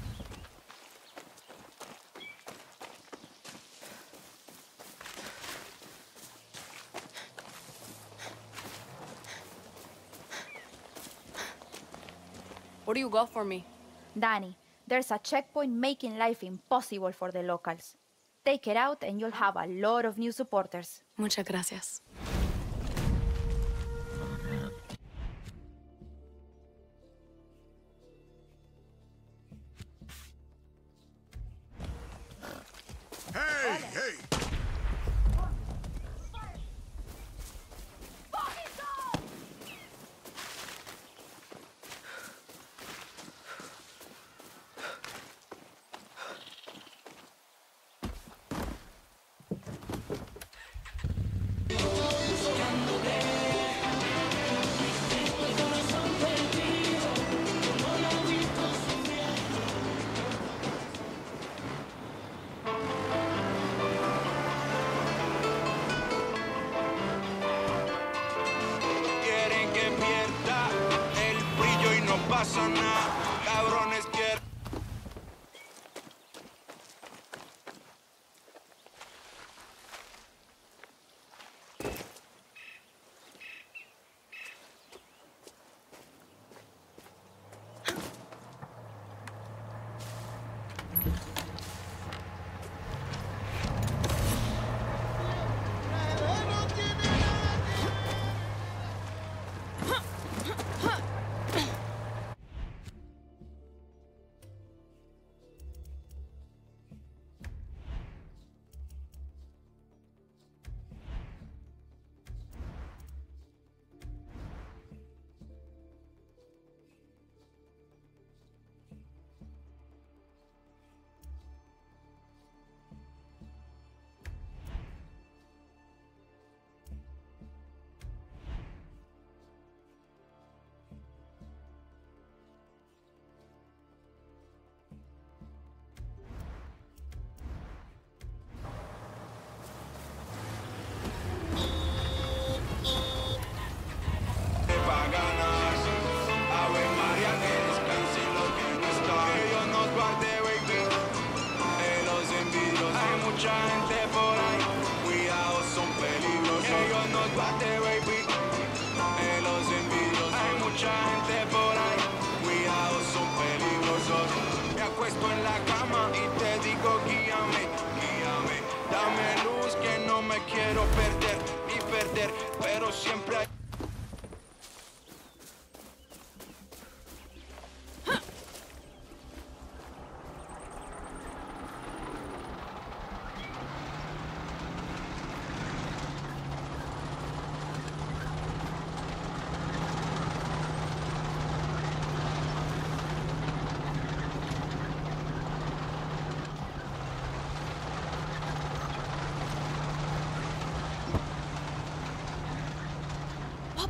What do you got for me?
Danny, there's a checkpoint making life impossible for the locals. Take it out and you'll have a lot of new supporters.
Muchas gracias.
Hey, hey!
Quieren que pierda el brillo y no pasa nada. Cabrones quieren. Pa' ganar, Ave María, que descanse lo que no está. Que Dios nos guarde, baby, de los envidios. Hay mucha gente por ahí, cuidado, son peligrosos. Que Dios nos guarde, baby, de los envidios. Hay mucha gente por ahí, cuidado, son peligrosos. Me acuesto en la cama y te digo, guíame, guíame. Dame luz que no me quiero perder, ni perder, pero siempre hay...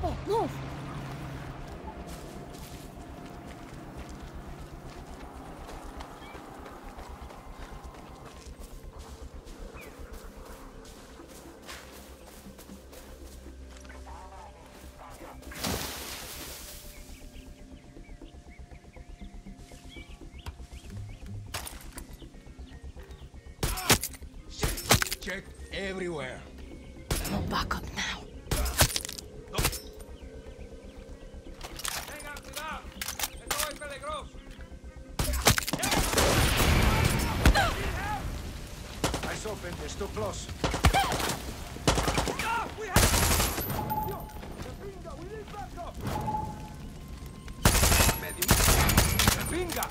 Oh, move!
Check everywhere.
No backup now.
Tengan cuidado. Esto es peligroso.
Eyes open, they're still close.
We have... Yo, the finger, we need backup.
The finger!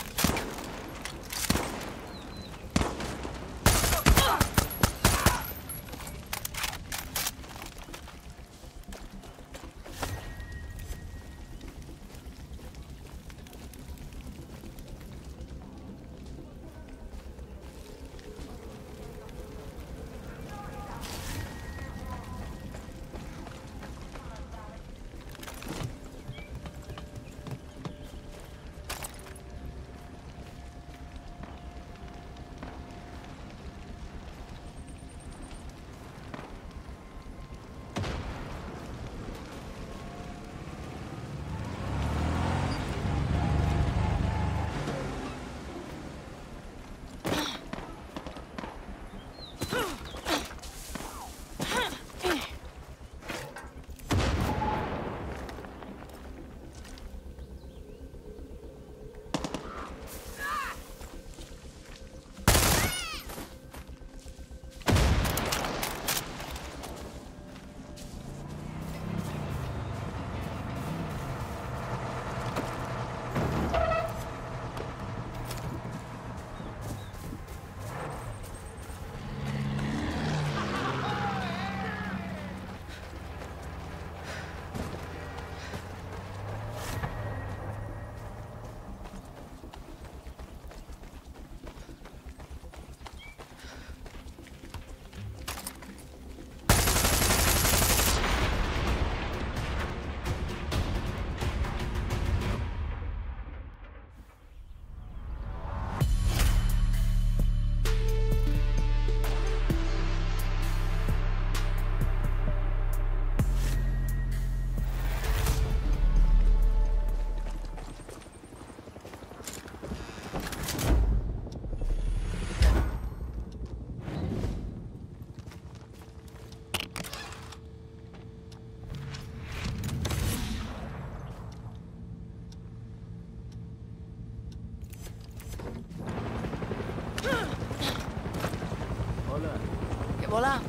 Hola.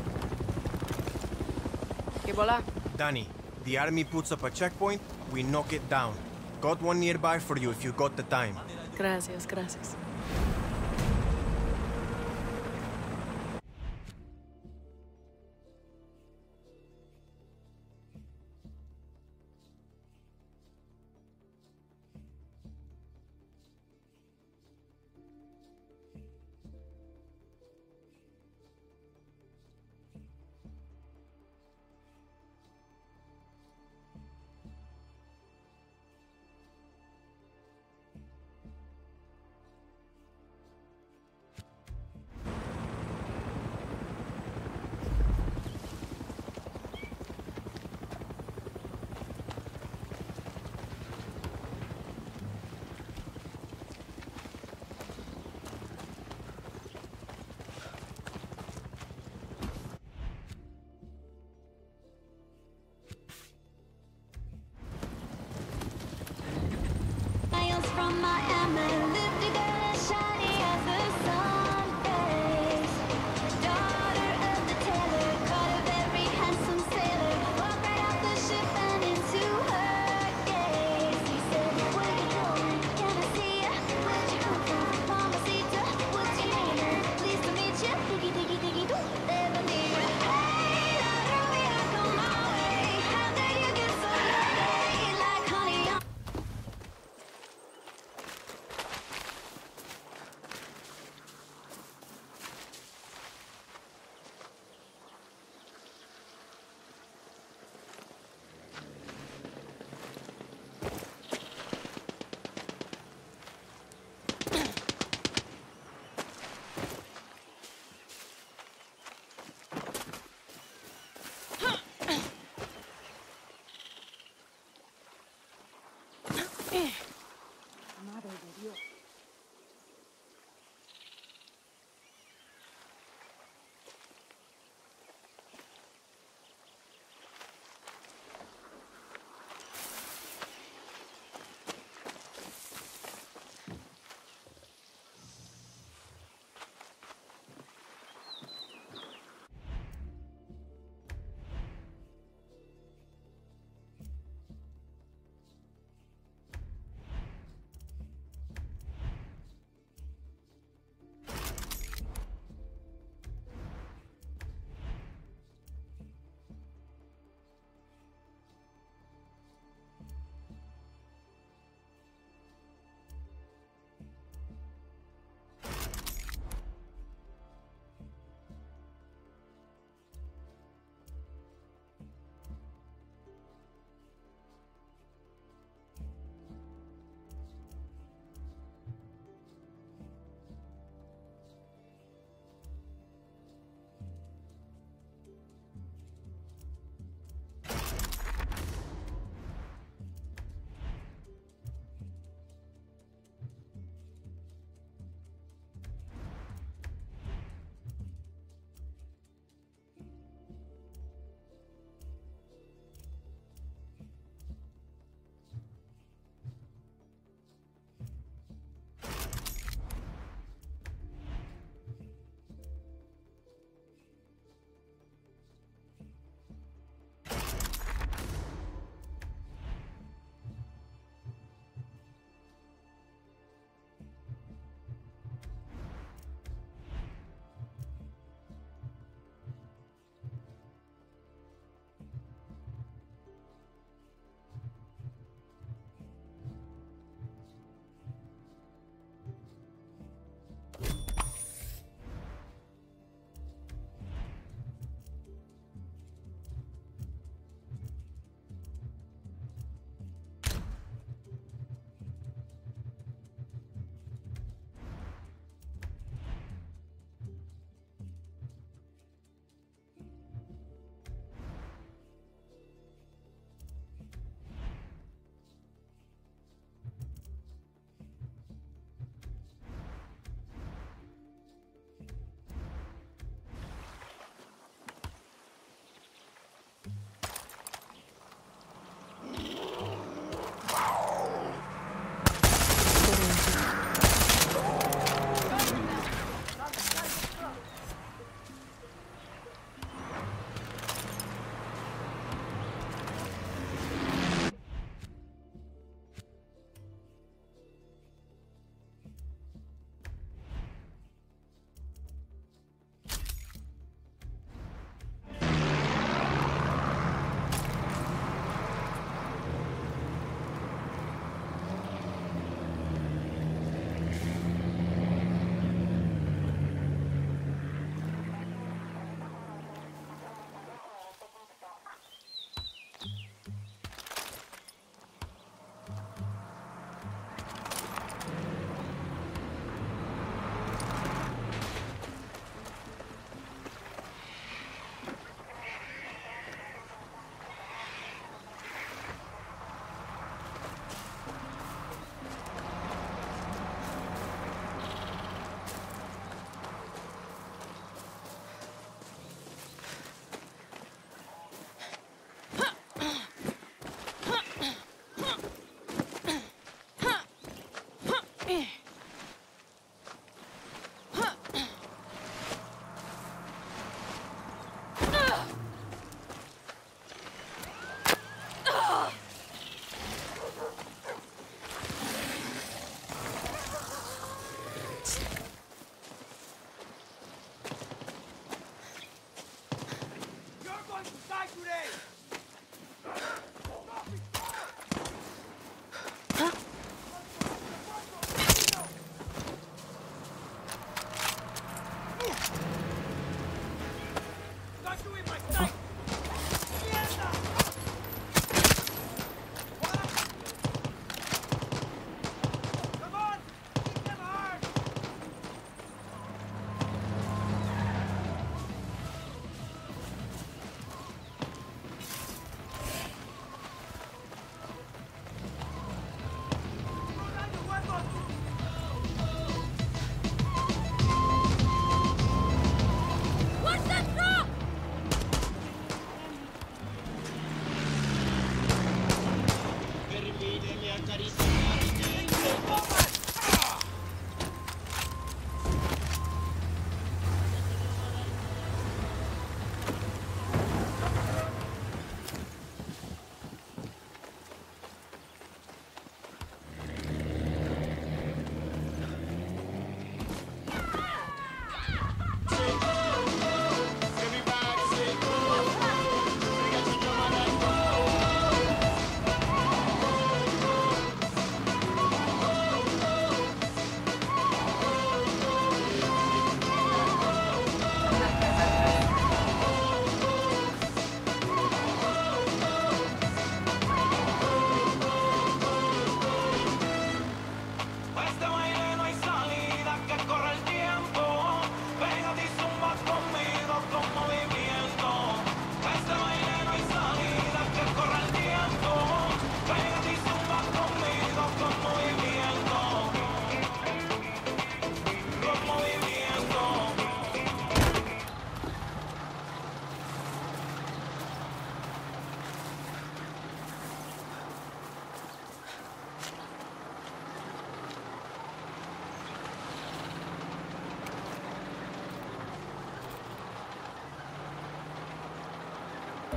¿Qué bola?
Danny, the army puts up a checkpoint, we knock it down. Got one nearby for you if you got the time.
Gracias, gracias.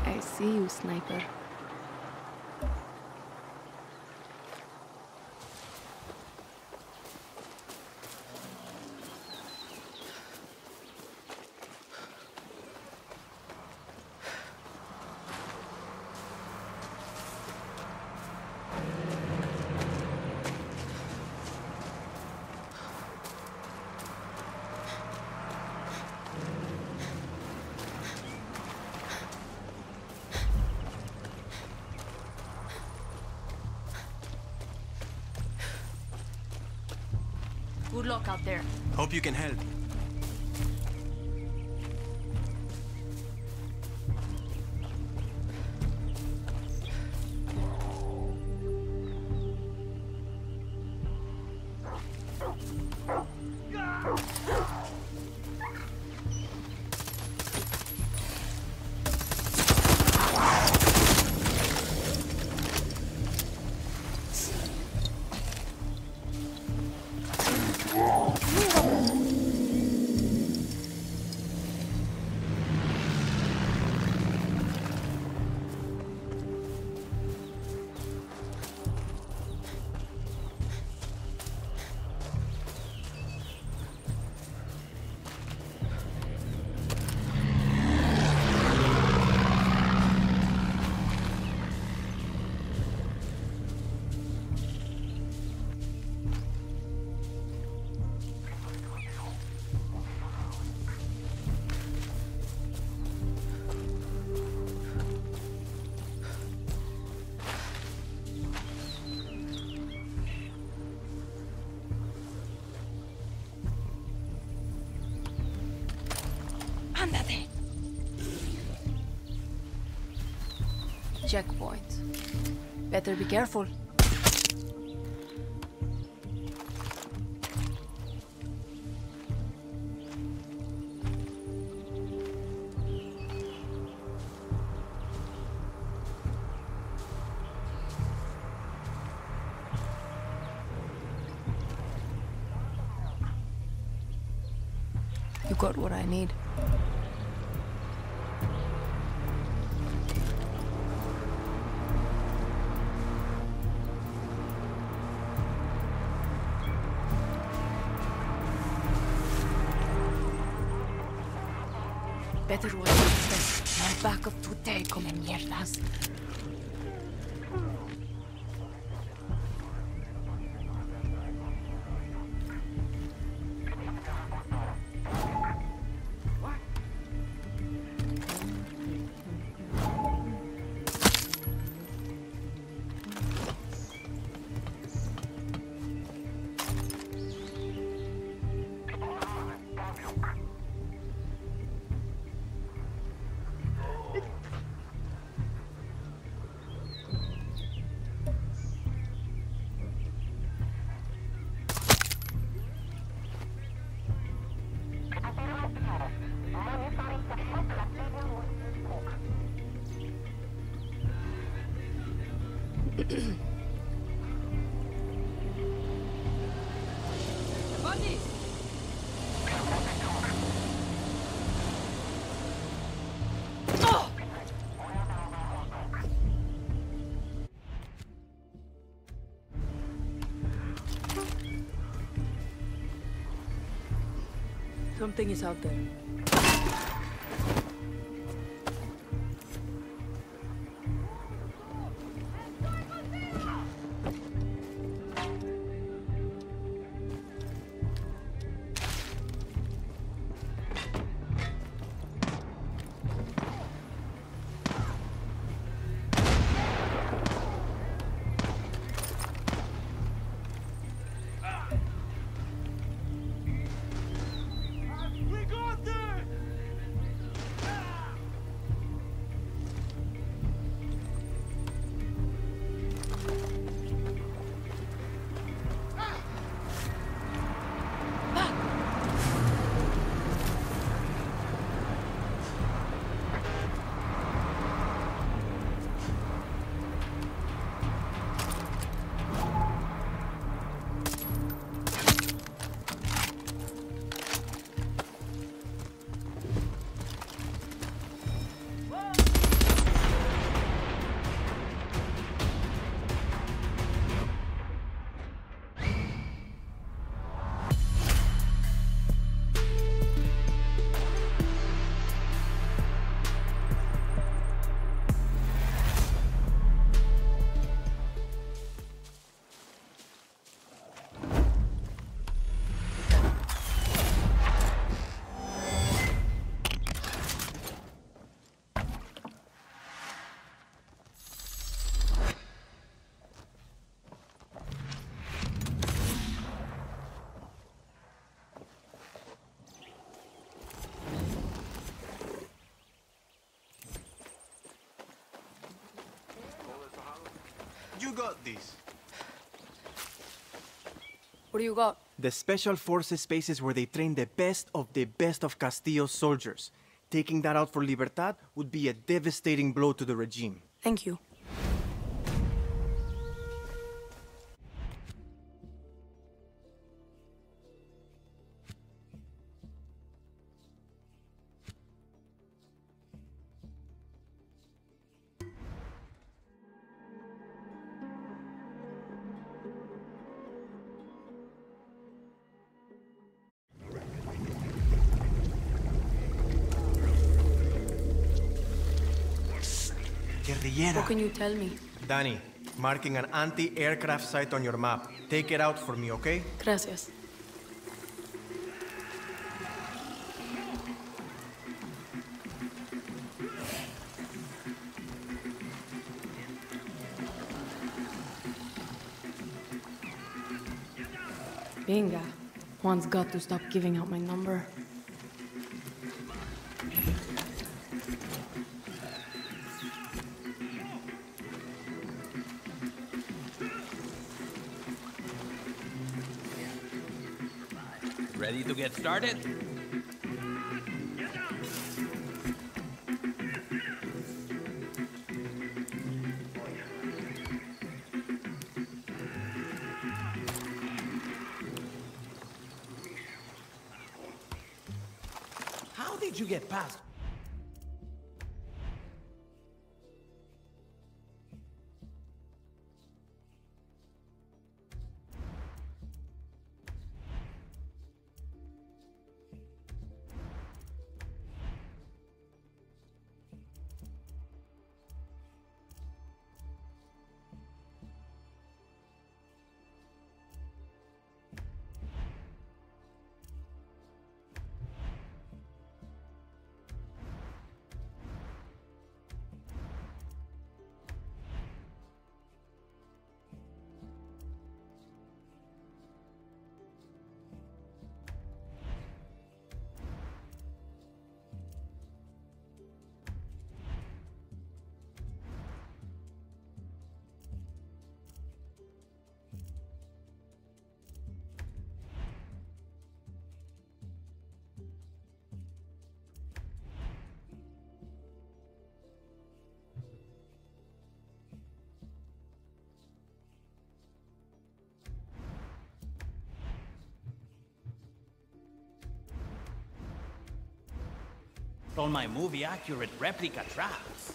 I see you, sniper.
Good luck out there.
Hope you can help.
Ándate. Checkpoint. Better be careful. You got what I need. Better watch this. My backup today, come mierdas.
Something is out there.
We got there!
got this?
What do you got?
The Special Forces bases where they train the best of Castillo's soldiers. Taking that out for Libertad would be a devastating blow to the regime.
Thank you.
Guerrillera.
What can you tell me?
Danny, marking an anti-aircraft site on your map. Take it out for me, okay?
Gracias. Venga. Juan's got to stop giving out my number.
Ready to get started?
How did you get past?
On my movie-accurate replica traps.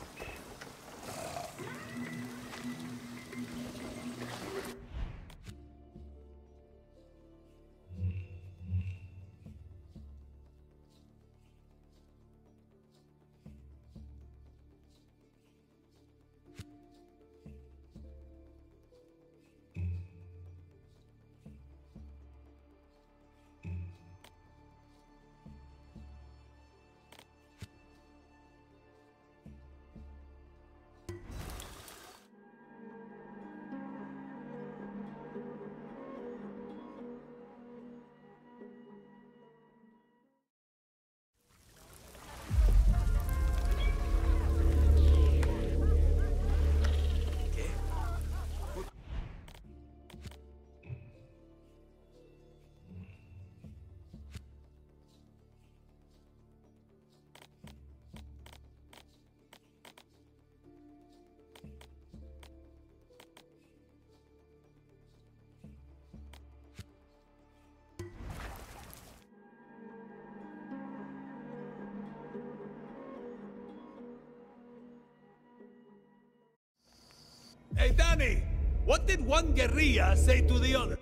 Hey, Danny! What did one guerrilla say to the other?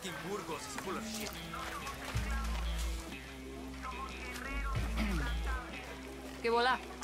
fucking Burgos is full of shit.
¿Qué volá?